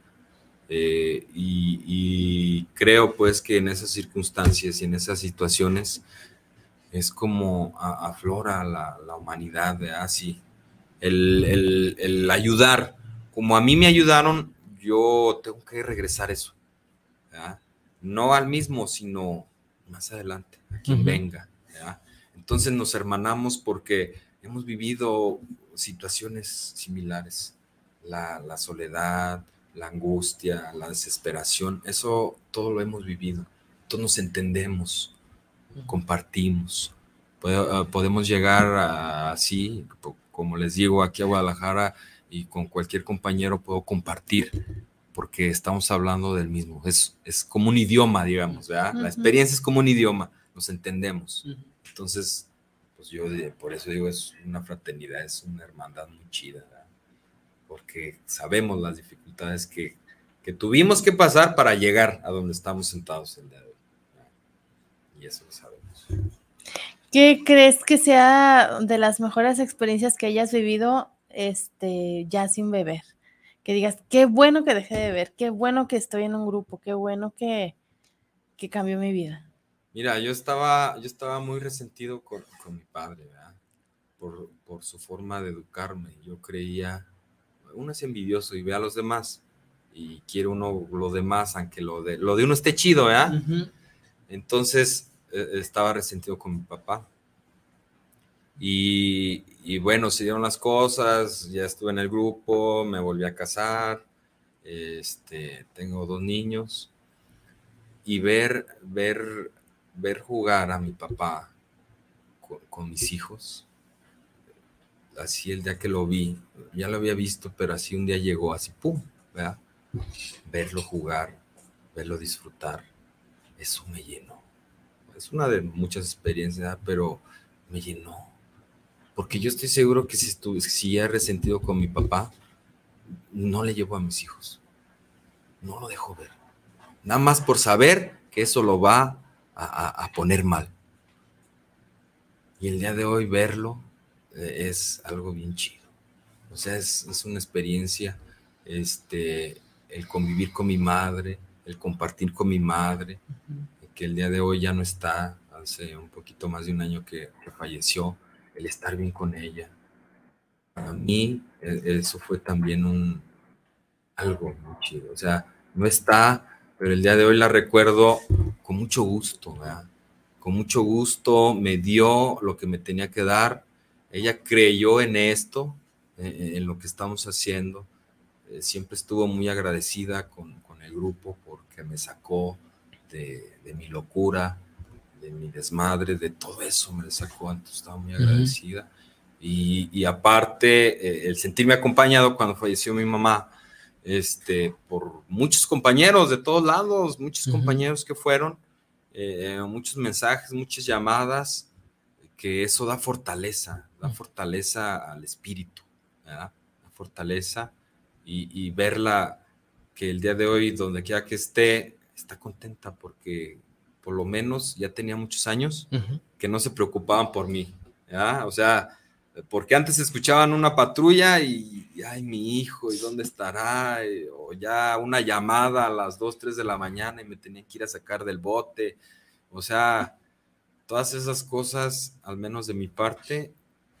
Y creo pues que en esas circunstancias y en esas situaciones es como aflora la humanidad, ¿verdad? Sí. El ayudar, como a mí me ayudaron, yo tengo que regresar eso, ¿verdad? No al mismo, sino más adelante, a quien venga, ¿verdad? Entonces nos hermanamos porque hemos vivido situaciones similares, la soledad, la angustia, la desesperación, eso todo lo hemos vivido, todos nos entendemos, compartimos, Podemos llegar así, como les digo, aquí a Guadalajara, y con cualquier compañero puedo compartir, porque estamos hablando del mismo. Es como un idioma, digamos, ¿verdad? La experiencia es como un idioma, nos entendemos. Entonces, pues yo por eso digo, es una fraternidad, es una hermandad muy chida, ¿verdad? Porque sabemos las dificultades que tuvimos que pasar para llegar a donde estamos sentados el día de hoy, ¿verdad? Y eso lo sabemos. ¿Qué crees que sea de las mejores experiencias que hayas vivido ya sin beber? Que digas, qué bueno que dejé de beber, qué bueno que estoy en un grupo, qué bueno que cambió mi vida. Mira, yo estaba muy resentido con mi padre, ¿verdad? Por su forma de educarme. Yo creía, uno es envidioso y ve a los demás y quiere uno lo demás, aunque lo de uno esté chido, ¿verdad? Entonces estaba resentido con mi papá. Y bueno, se dieron las cosas, ya estuve en el grupo, me volví a casar, tengo 2 niños, y ver jugar a mi papá con mis hijos, así el día que lo vi, ya lo había visto, pero así un día llegó, así pum, ¿verdad? Verlo jugar, verlo disfrutar, eso me llenó. Es una de muchas experiencias, ¿verdad? Pero me llenó. Porque yo estoy seguro que si he resentido con mi papá, no le llevo a mis hijos. No lo dejo ver. Nada más por saber que eso lo va a poner mal. Y el día de hoy verlo es algo bien chido. O sea, es una experiencia, el convivir con mi madre, el compartir con mi madre, que el día de hoy ya no está, hace un poquito más de un año que falleció, el estar bien con ella. Para mí, eso fue también algo muy chido. O sea, no está, pero el día de hoy la recuerdo con mucho gusto, ¿verdad? Con mucho gusto, me dio lo que me tenía que dar. Ella creyó en esto, en lo que estamos haciendo. Siempre estuvo muy agradecida con el grupo porque me sacó de mi locura, de mi desmadre, de todo eso me sacó, entonces estaba muy agradecida. Y aparte, el sentirme acompañado cuando falleció mi mamá, por muchos compañeros de todos lados, muchos compañeros que fueron, muchos mensajes, muchas llamadas, que eso da fortaleza al espíritu, ¿verdad? Da fortaleza y verla que el día de hoy, donde quiera que esté, está contenta porque por lo menos ya tenía muchos años que no se preocupaban por mí, ¿ya? O sea, porque antes escuchaban una patrulla y ay, mi hijo, ¿y dónde estará? O ya una llamada a las 2, 3 de la mañana y me tenían que ir a sacar del bote. O sea, todas esas cosas, al menos de mi parte,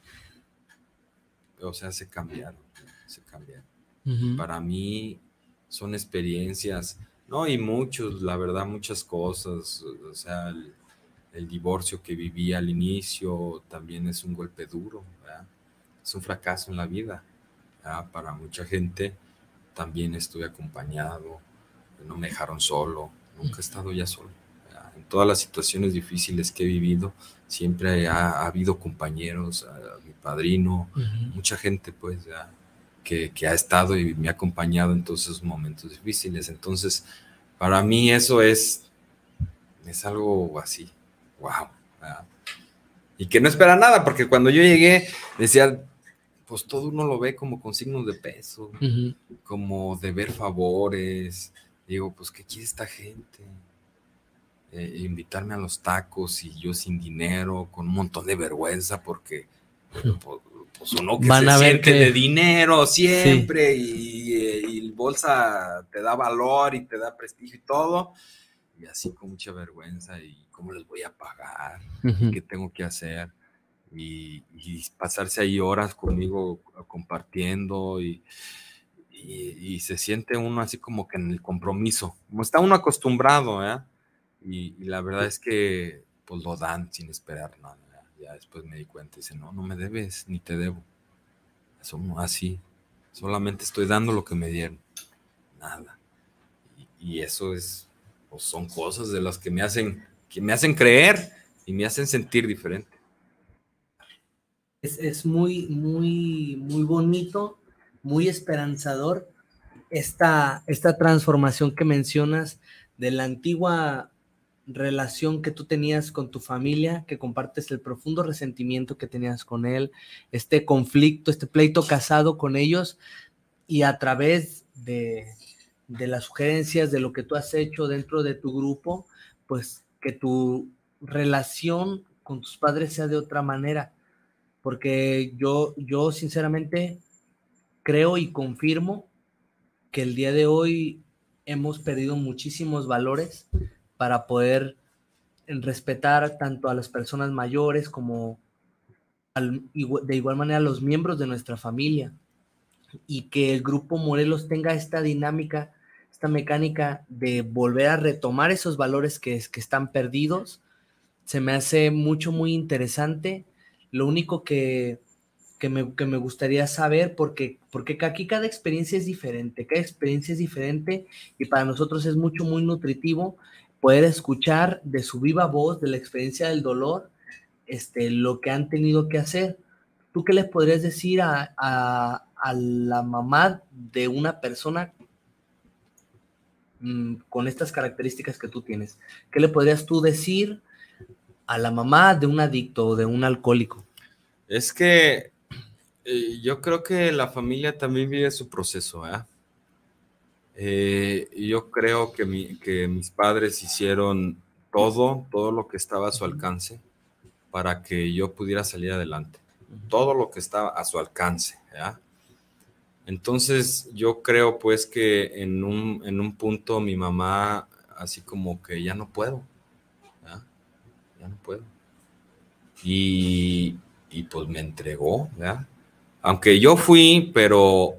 o sea, se cambiaron. Para mí son experiencias, ¿no? Y la verdad, muchas cosas. O sea, el divorcio que viví al inicio también es un golpe duro, ¿verdad? Es un fracaso en la vida, ¿verdad? Para mucha gente también estuve acompañado, no me dejaron solo, nunca he estado ya solo, ¿verdad? En todas las situaciones difíciles que he vivido, siempre ha habido compañeros, mi padrino, mucha gente, pues, ¿verdad? Que ha estado y me ha acompañado en todos esos momentos difíciles. Entonces, para mí eso es algo así, wow, ¿verdad? Y que no espera nada, porque cuando yo llegué, decía, pues todo uno lo ve como con signos de peso, como de ver favores. Digo, pues, ¿qué quiere esta gente? Invitarme a los tacos y yo sin dinero, con un montón de vergüenza, porque pues uno que se siente de dinero siempre, sí. y el bolsa te da valor y te da prestigio y todo, y así con mucha vergüenza, y cómo les voy a pagar, qué tengo que hacer, y pasarse ahí horas conmigo compartiendo, y se siente uno así como que en el compromiso, como está uno acostumbrado, ¿eh? Y la verdad es que pues lo dan sin esperar nada. Ya después me di cuenta y dice, no me debes, ni te debo. Eso no, así, solamente estoy dando lo que me dieron, nada. Y eso es, pues son cosas de las que me hacen creer y me hacen sentir diferente. Es muy, muy, muy bonito, muy esperanzador esta transformación que mencionas de la antigua relación que tú tenías con tu familia, que compartes el profundo resentimiento que tenías con él, este conflicto, este pleito casado con ellos, y a través de las sugerencias, de lo que tú has hecho dentro de tu grupo, pues que tu relación con tus padres sea de otra manera, porque yo sinceramente creo y confirmo que el día de hoy hemos perdido muchísimos valores para poder respetar tanto a las personas mayores como de igual manera a los miembros de nuestra familia, y que el Grupo Morelos tenga esta dinámica, esta mecánica de volver a retomar esos valores que están perdidos, se me hace muy interesante. Lo único que me gustaría saber, porque aquí cada experiencia es diferente, y para nosotros es muy nutritivo poder escuchar de su viva voz, de la experiencia del dolor, lo que han tenido que hacer. ¿Tú qué les podrías decir a la mamá de una persona con estas características que tú tienes? ¿Qué le podrías tú decir a la mamá de un adicto o de un alcohólico? Es que yo creo que la familia también vive su proceso, yo creo que mis padres hicieron todo lo que estaba a su alcance para que yo pudiera salir adelante. Todo lo que estaba a su alcance, ¿ya? Entonces yo creo pues que en un punto mi mamá así como que ya no puedo, ¿ya? Ya no puedo. Y pues me entregó, ¿ya? Aunque yo fui, pero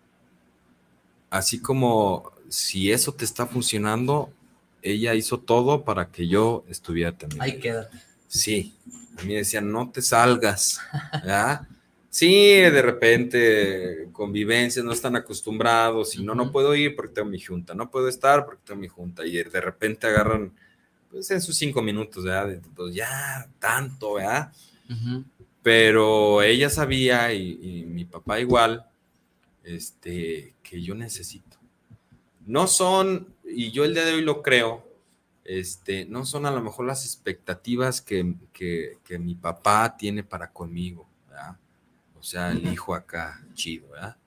así como si eso te está funcionando, ella hizo todo para que yo estuviera también. Ahí quédate. Sí, a mí decían, no te salgas, ¿ya? Sí, de repente, convivencias, no están acostumbrados, y no puedo ir porque tengo mi junta, no puedo estar porque tengo mi junta, y de repente agarran, pues en sus 5 minutos, ¿verdad? Pues ya, tanto, ¿verdad? Pero ella sabía, y mi papá igual, que yo necesito. No son, y yo el día de hoy lo creo, no son a lo mejor las expectativas que mi papá tiene para conmigo, ¿verdad? O sea, el hijo acá, chido, ¿verdad?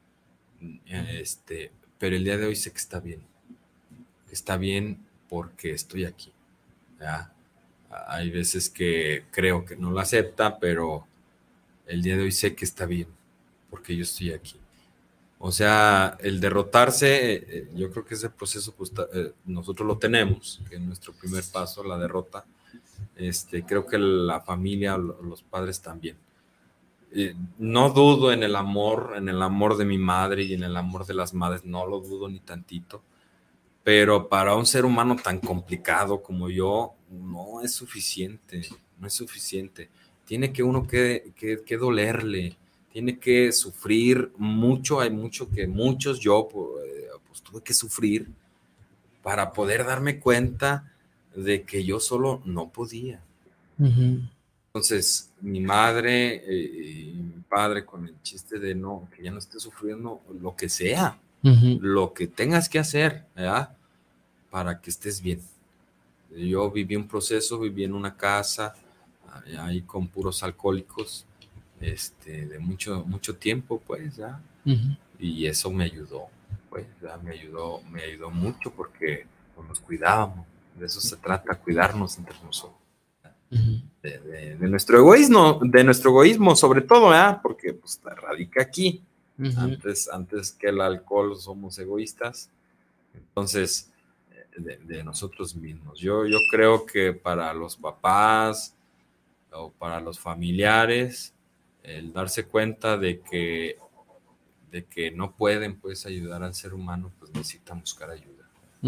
Pero el día de hoy sé que está bien. Está bien porque estoy aquí, ¿verdad? Hay veces que creo que no lo acepta, pero el día de hoy sé que está bien porque yo estoy aquí. O sea, el derrotarse, yo creo que ese proceso pues, nosotros lo tenemos, que es nuestro primer paso, la derrota. Creo que la familia, los padres también. No dudo en el amor de mi madre y en el amor de las madres, no lo dudo ni tantito, pero para un ser humano tan complicado como yo, no es suficiente, no es suficiente. Tiene que uno que dolerle, tiene que sufrir mucho, hay mucho que muchos, yo pues tuve que sufrir para poder darme cuenta de que yo solo no podía. Entonces, mi madre y mi padre con el chiste de no, que ya no esté sufriendo lo que sea, lo que tengas que hacer, ¿verdad? Para que estés bien. Yo viví un proceso, viví en una casa ahí con puros alcohólicos, de mucho tiempo, pues, ¿ya? Y eso me ayudó, pues, ¿ya? Me ayudó mucho porque pues, nos cuidábamos. De eso se trata, cuidarnos entre nosotros. De nuestro egoísmo sobre todo, ¿verdad? Porque pues radica aquí. Antes que el alcohol somos egoístas. Entonces, de nosotros mismos. Yo creo que para los papás o para los familiares, el darse cuenta de que no pueden pues ayudar al ser humano, pues necesitan buscar ayuda.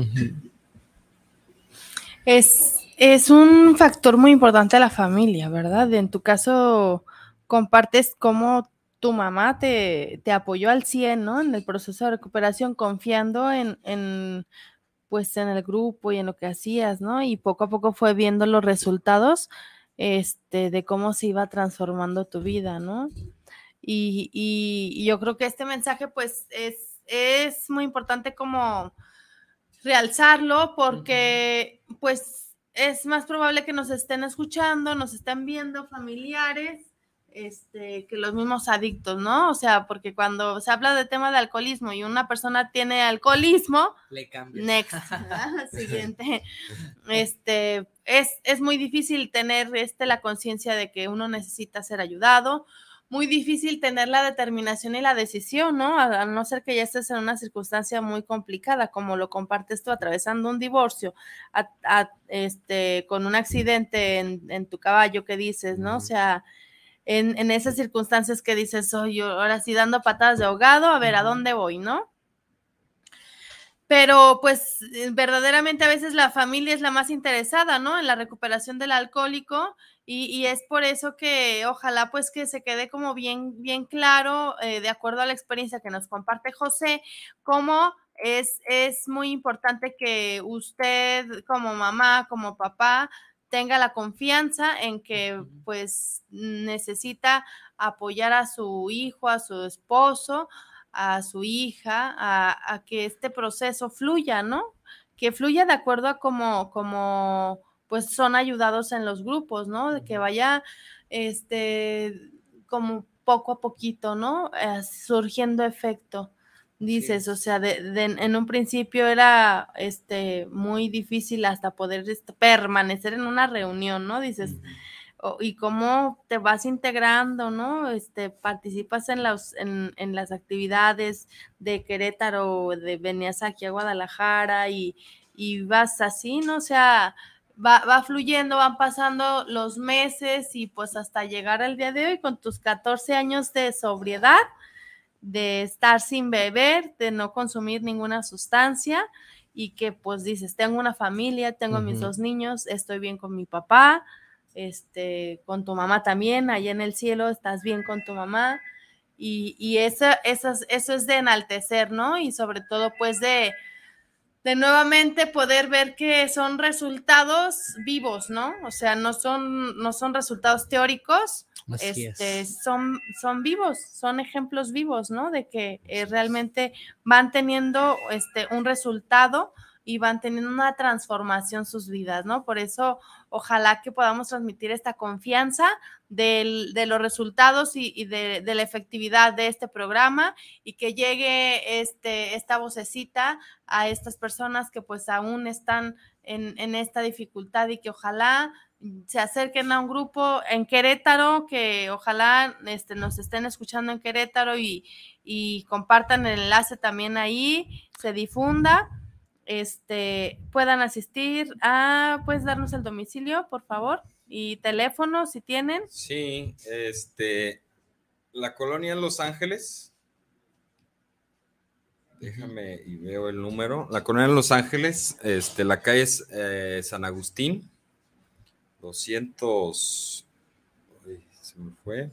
Es un factor muy importante la familia, ¿verdad? En tu caso, compartes cómo tu mamá te apoyó al 100, ¿no? En el proceso de recuperación, confiando en pues en el grupo y en lo que hacías, ¿no? Y poco a poco fue viendo los resultados. de cómo se iba transformando tu vida, ¿no? Y yo creo que este mensaje, pues, es muy importante como realzarlo porque, pues, es más probable que nos estén escuchando, nos estén viendo familiares, que los mismos adictos, ¿no? O sea, porque cuando se habla de tema de alcoholismo y una persona tiene alcoholismo, le cambias. Next, siguiente. Es muy difícil tener la conciencia de que uno necesita ser ayudado, muy difícil tener la determinación y la decisión, ¿no? A no ser que ya estés en una circunstancia muy complicada, como lo compartes tú, atravesando un divorcio, con un accidente en tu caballo que dices, ¿no? O sea, en esas circunstancias que dices, yo ahora sí dando patadas de ahogado, a ver a dónde voy, ¿no? Pero pues verdaderamente a veces la familia es la más interesada, ¿no? En la recuperación del alcohólico y es por eso que ojalá pues que se quede como bien claro, de acuerdo a la experiencia que nos comparte José, cómo es muy importante que usted como mamá, como papá, tenga la confianza en que pues necesita apoyar a su hijo, a su esposo, a su hija, a que este proceso fluya, ¿no? Que fluya de acuerdo a como pues son ayudados en los grupos, ¿no? De que vaya, como poco a poquito, ¿no? Surgiendo efecto. Dices, sí. O sea, en un principio era muy difícil hasta poder permanecer en una reunión, ¿no? Dices, y cómo te vas integrando, ¿no? Participas en las actividades de Querétaro, venías aquí a Guadalajara y vas así, ¿no? O sea, va fluyendo, van pasando los meses y pues hasta llegar al día de hoy con tus 14 años de sobriedad, de estar sin beber, de no consumir ninguna sustancia y que pues dices, tengo una familia, tengo mis 2 niños, estoy bien con mi papá, con tu mamá también, allá en el cielo estás bien con tu mamá y eso es de enaltecer, ¿no? Y sobre todo pues de nuevamente poder ver que son resultados vivos, ¿no? O sea, no son resultados teóricos, son vivos, son ejemplos vivos, ¿no? De que realmente van teniendo un resultado y van teniendo una transformación sus vidas, ¿no? Por eso, ojalá que podamos transmitir esta confianza de los resultados y de la efectividad de este programa y que llegue esta vocecita a estas personas que pues aún están en esta dificultad y que ojalá se acerquen a un grupo en Querétaro, que ojalá nos estén escuchando en Querétaro y compartan el enlace también ahí, se difunda, puedan asistir a, ¿puedes darnos el domicilio, por favor? Y teléfono, si tienen. Sí, la colonia Los Ángeles, déjame y veo el número, la colonia Los Ángeles, la calle es San Agustín, 200, se me fue,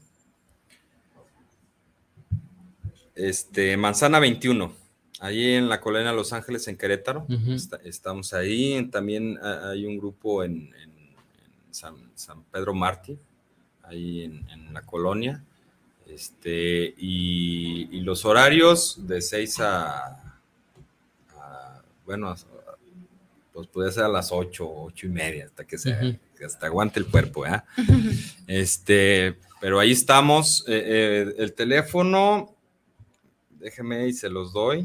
Manzana 21, ahí en la colonia Los Ángeles, en Querétaro. Estamos ahí. También hay un grupo en San Pedro Mártir, ahí en la colonia. Y los horarios de 6 bueno, pues puede ser a las 8:30, hasta que que hasta aguante el cuerpo, ¿eh? Pero ahí estamos. El teléfono, déjeme y se los doy.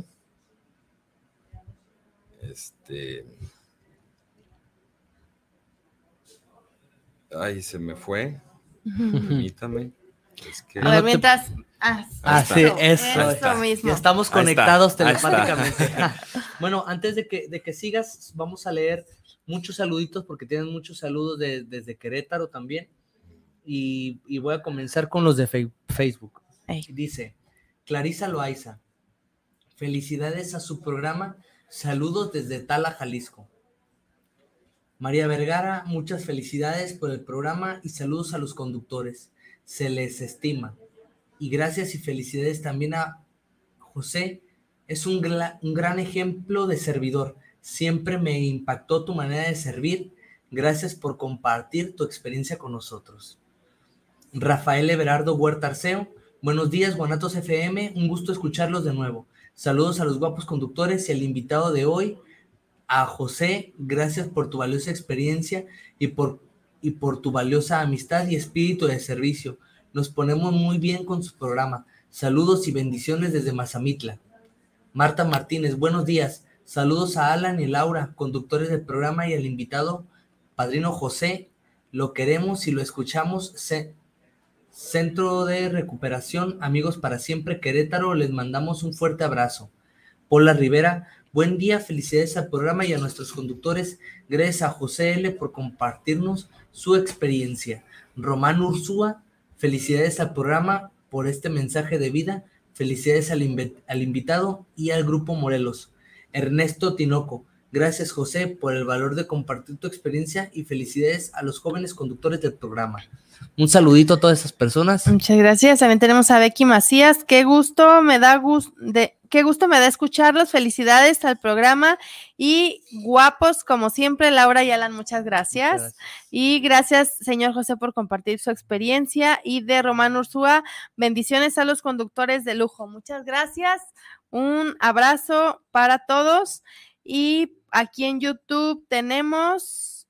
Ay, se me fue. Permítame. Es que... A ver, mientras... Eso mismo. Ya estamos conectados telepáticamente. Bueno, antes de que sigas, vamos a leer muchos saluditos porque tienen muchos saludos desde Querétaro también. Y voy a comenzar con los de Facebook. Dice Clarisa Loaiza: felicidades a su programa, saludos desde Tala, Jalisco. María Vergara: muchas felicidades por el programa y saludos a los conductores, se les estima. Y gracias y felicidades también a José, es un gran ejemplo de servidor, siempre me impactó tu manera de servir, Gracias por compartir tu experiencia con nosotros. Rafael Everardo Huerta Arceo, buenos días, Guanatos FM, un gusto escucharlos de nuevo. Saludos a los guapos conductores y al invitado de hoy, a José. Gracias por tu valiosa experiencia y por tu valiosa amistad y espíritu de servicio. Nos ponemos muy bien con su programa. Saludos y bendiciones desde Mazamitla. Marta Martínez, buenos días. Saludos a Alan y Laura, conductores del programa, y al invitado, padrino José. Lo queremos y lo escuchamos. Centro de Recuperación, Amigos para Siempre, Querétaro, les mandamos un fuerte abrazo. Paula Rivera, buen día, felicidades al programa y a nuestros conductores. Gracias a José L. por compartirnos su experiencia. Román Ursúa, felicidades al programa por este mensaje de vida. Felicidades al invitado y al Grupo Morelos. Ernesto Tinoco, gracias José por el valor de compartir tu experiencia y felicidades a los jóvenes conductores del programa. Un saludito a todas esas personas. Muchas gracias. También tenemos a Becky Macías. Qué gusto me da escucharlos. Felicidades al programa y guapos como siempre, Laura y Alan. Muchas gracias. Y gracias, señor José, por compartir su experiencia. Y de Román Ursúa, bendiciones a los conductores de lujo. Muchas gracias. Un abrazo para todos. Y aquí en YouTube tenemos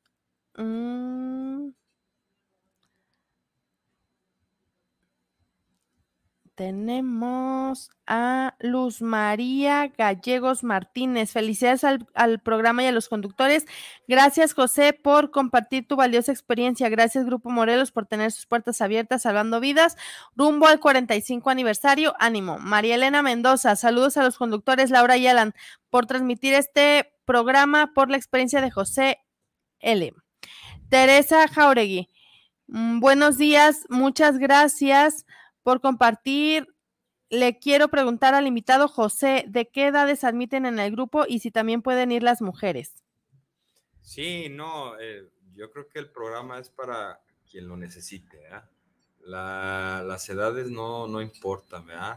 a Luz María Gallegos Martínez. Felicidades al programa y a los conductores. Gracias, José, por compartir tu valiosa experiencia. Gracias, Grupo Morelos, por tener sus puertas abiertas, salvando vidas. Rumbo al 45 aniversario. Ánimo. María Elena Mendoza. Saludos a los conductores Laura y Alan por transmitir este programa, por la experiencia de José L. Teresa Jauregui. Buenos días. Muchas gracias por compartir. Le quiero preguntar al invitado José, ¿de qué edades admiten en el grupo y si también pueden ir las mujeres? Sí, no, yo creo que el programa es para quien lo necesite, ¿verdad? Las edades no importan, ¿verdad?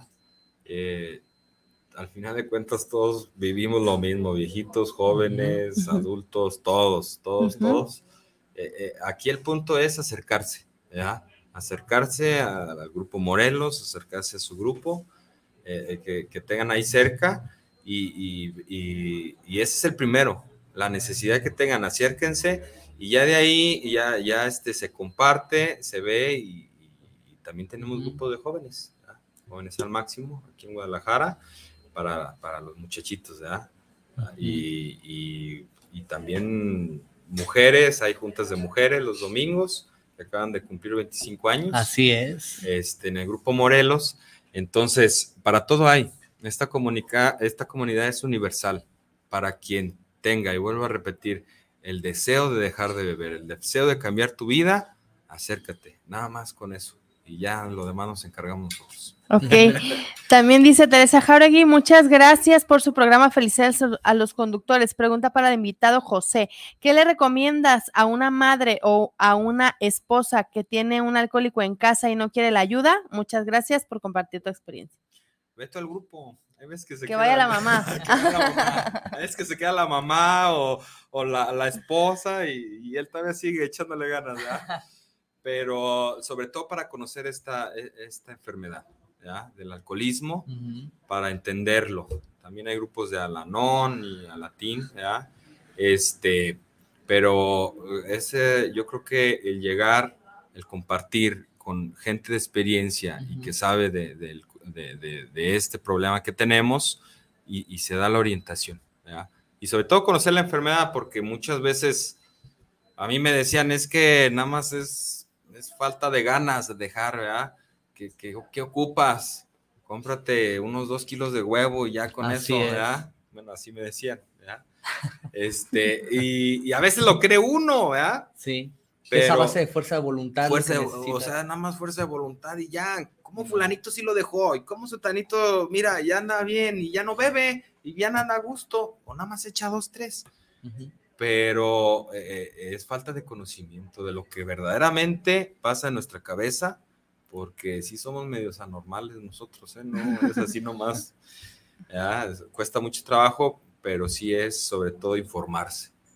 Al final de cuentas todos vivimos lo mismo, viejitos, jóvenes, adultos, todos. Aquí el punto es acercarse, ¿verdad? Acercarse al Grupo Morelos, acercarse a su grupo, que tengan ahí cerca y ese es el primero, la necesidad que tengan, acérquense y ya de ahí ya se comparte, se ve y también tenemos grupos de jóvenes, ¿verdad? Jóvenes al máximo aquí en Guadalajara para los muchachitos, ¿verdad? Y también mujeres, hay juntas de mujeres los domingos, que acaban de cumplir 25 años. Así es. En el Grupo Morelos. Entonces, para todo hay. Esta comunidad es universal para quien tenga, y vuelvo a repetir, el deseo de dejar de beber, el deseo de cambiar tu vida, acércate, nada más con eso. Y ya lo demás nos encargamos nosotros. Ok. También dice Teresa Jauregui, muchas gracias por su programa, felicidades a los conductores. Pregunta para el invitado José, ¿qué le recomiendas a una madre o a una esposa que tiene un alcohólico en casa y no quiere la ayuda? Muchas gracias por compartir tu experiencia. Vete al grupo. Ves que vaya la mamá. Es que se queda la mamá o la esposa y él todavía sigue echándole ganas, ¿verdad? Pero sobre todo para conocer esta enfermedad, ¿ya? Del alcoholismo, para entenderlo. También hay grupos de Al-Anon y Alatín, ¿ya? Pero yo creo que el llegar, el compartir con gente de experiencia y que sabe de este problema que tenemos y se da la orientación, ¿ya? Y sobre todo conocer la enfermedad, porque muchas veces a mí me decían, es que nada más es falta de ganas de dejar, ¿verdad? ¿Qué ocupas? Cómprate unos 2 kilos de huevo y ya con así eso, ¿verdad? Bueno, así me decían, ¿verdad? Y a veces lo cree uno, ¿verdad? Sí. Pero esa base de fuerza de voluntad. O sea, nada más fuerza de voluntad y ya. ¿Cómo fulanito sí lo dejó? ¿Y cómo sutanito, mira, ya anda bien y ya no bebe y ya anda a gusto? O nada más echa 2, 3. Pero es falta de conocimiento de lo que verdaderamente pasa en nuestra cabeza, porque sí somos medios anormales nosotros, ¿eh? No es así nomás. Ya, cuesta mucho trabajo, pero sí es sobre todo informarse,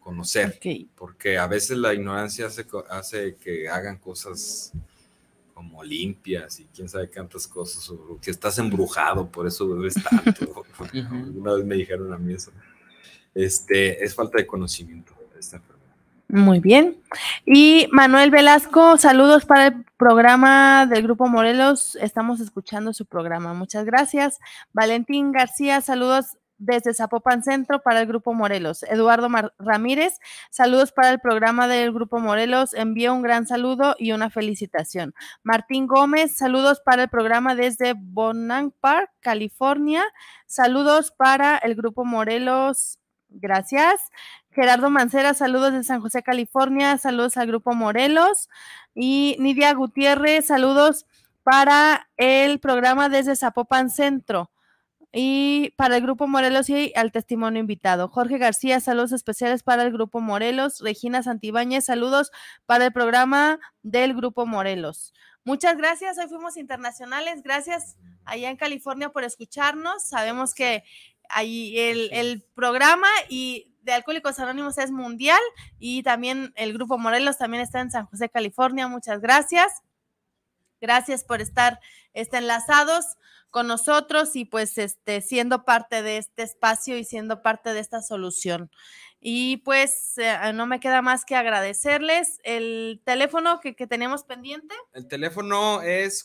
conocer, Ok. porque a veces la ignorancia hace que hagan cosas como limpias y quién sabe cuántas cosas, o que estás embrujado, por eso bebes tanto. Una vez me dijeron a mí eso. Es falta de conocimiento de esta enfermedad. Muy bien. Y Manuel Velasco, saludos para el programa del Grupo Morelos. Estamos escuchando su programa. Muchas gracias. Valentín García, saludos desde Zapopan Centro para el Grupo Morelos. Eduardo Ramírez, saludos para el programa del Grupo Morelos. Envío un gran saludo y una felicitación. Martín Gómez, saludos para el programa desde Bonham Park, California. Saludos para el Grupo Morelos. Gracias. Gerardo Mancera, saludos de San José, California, saludos al Grupo Morelos. Y Nidia Gutiérrez, saludos para el programa desde Zapopan Centro y para el Grupo Morelos y al testimonio invitado. Jorge García, saludos especiales para el Grupo Morelos. Regina Santibáñez, saludos para el programa del Grupo Morelos. Muchas gracias, hoy fuimos internacionales, gracias allá en California por escucharnos. Sabemos que ahí el programa y de Alcohólicos Anónimos es mundial y también el Grupo Morelos también está en San José, California. Muchas gracias. Gracias por estar enlazados con nosotros y pues siendo parte de este espacio y siendo parte de esta solución. Y pues no me queda más que agradecerles. El teléfono que tenemos pendiente. El teléfono es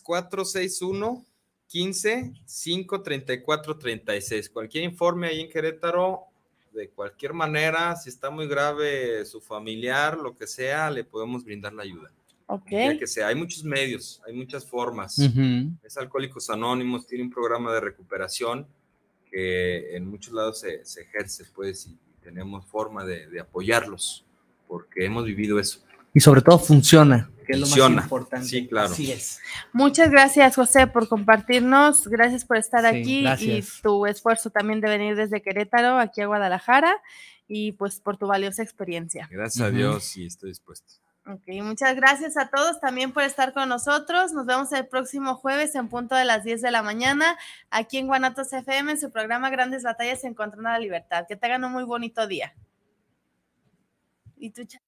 461-15-534-36. Cualquier informe ahí en Querétaro, de cualquier manera, si está muy grave su familiar, lo que sea, le podemos brindar la ayuda. Okay. Ya que sea, hay muchos medios, hay muchas formas. Es Alcohólicos Anónimos, tiene un programa de recuperación que en muchos lados se ejerce, pues, y tenemos forma de apoyarlos, porque hemos vivido eso. Y sobre todo funciona, que es lo más importante. Sí, claro. Así es. Muchas gracias, José, por compartirnos. Gracias por estar aquí gracias. Y tu esfuerzo también de venir desde Querétaro aquí a Guadalajara y pues por tu valiosa experiencia. Gracias a Dios y estoy dispuesto. Ok, muchas gracias a todos también por estar con nosotros. Nos vemos el próximo jueves en punto de las 10 de la mañana aquí en Guanatos FM en su programa Grandes Batallas Encontrando la Libertad. Que tengan un muy bonito día. ¿Y tú,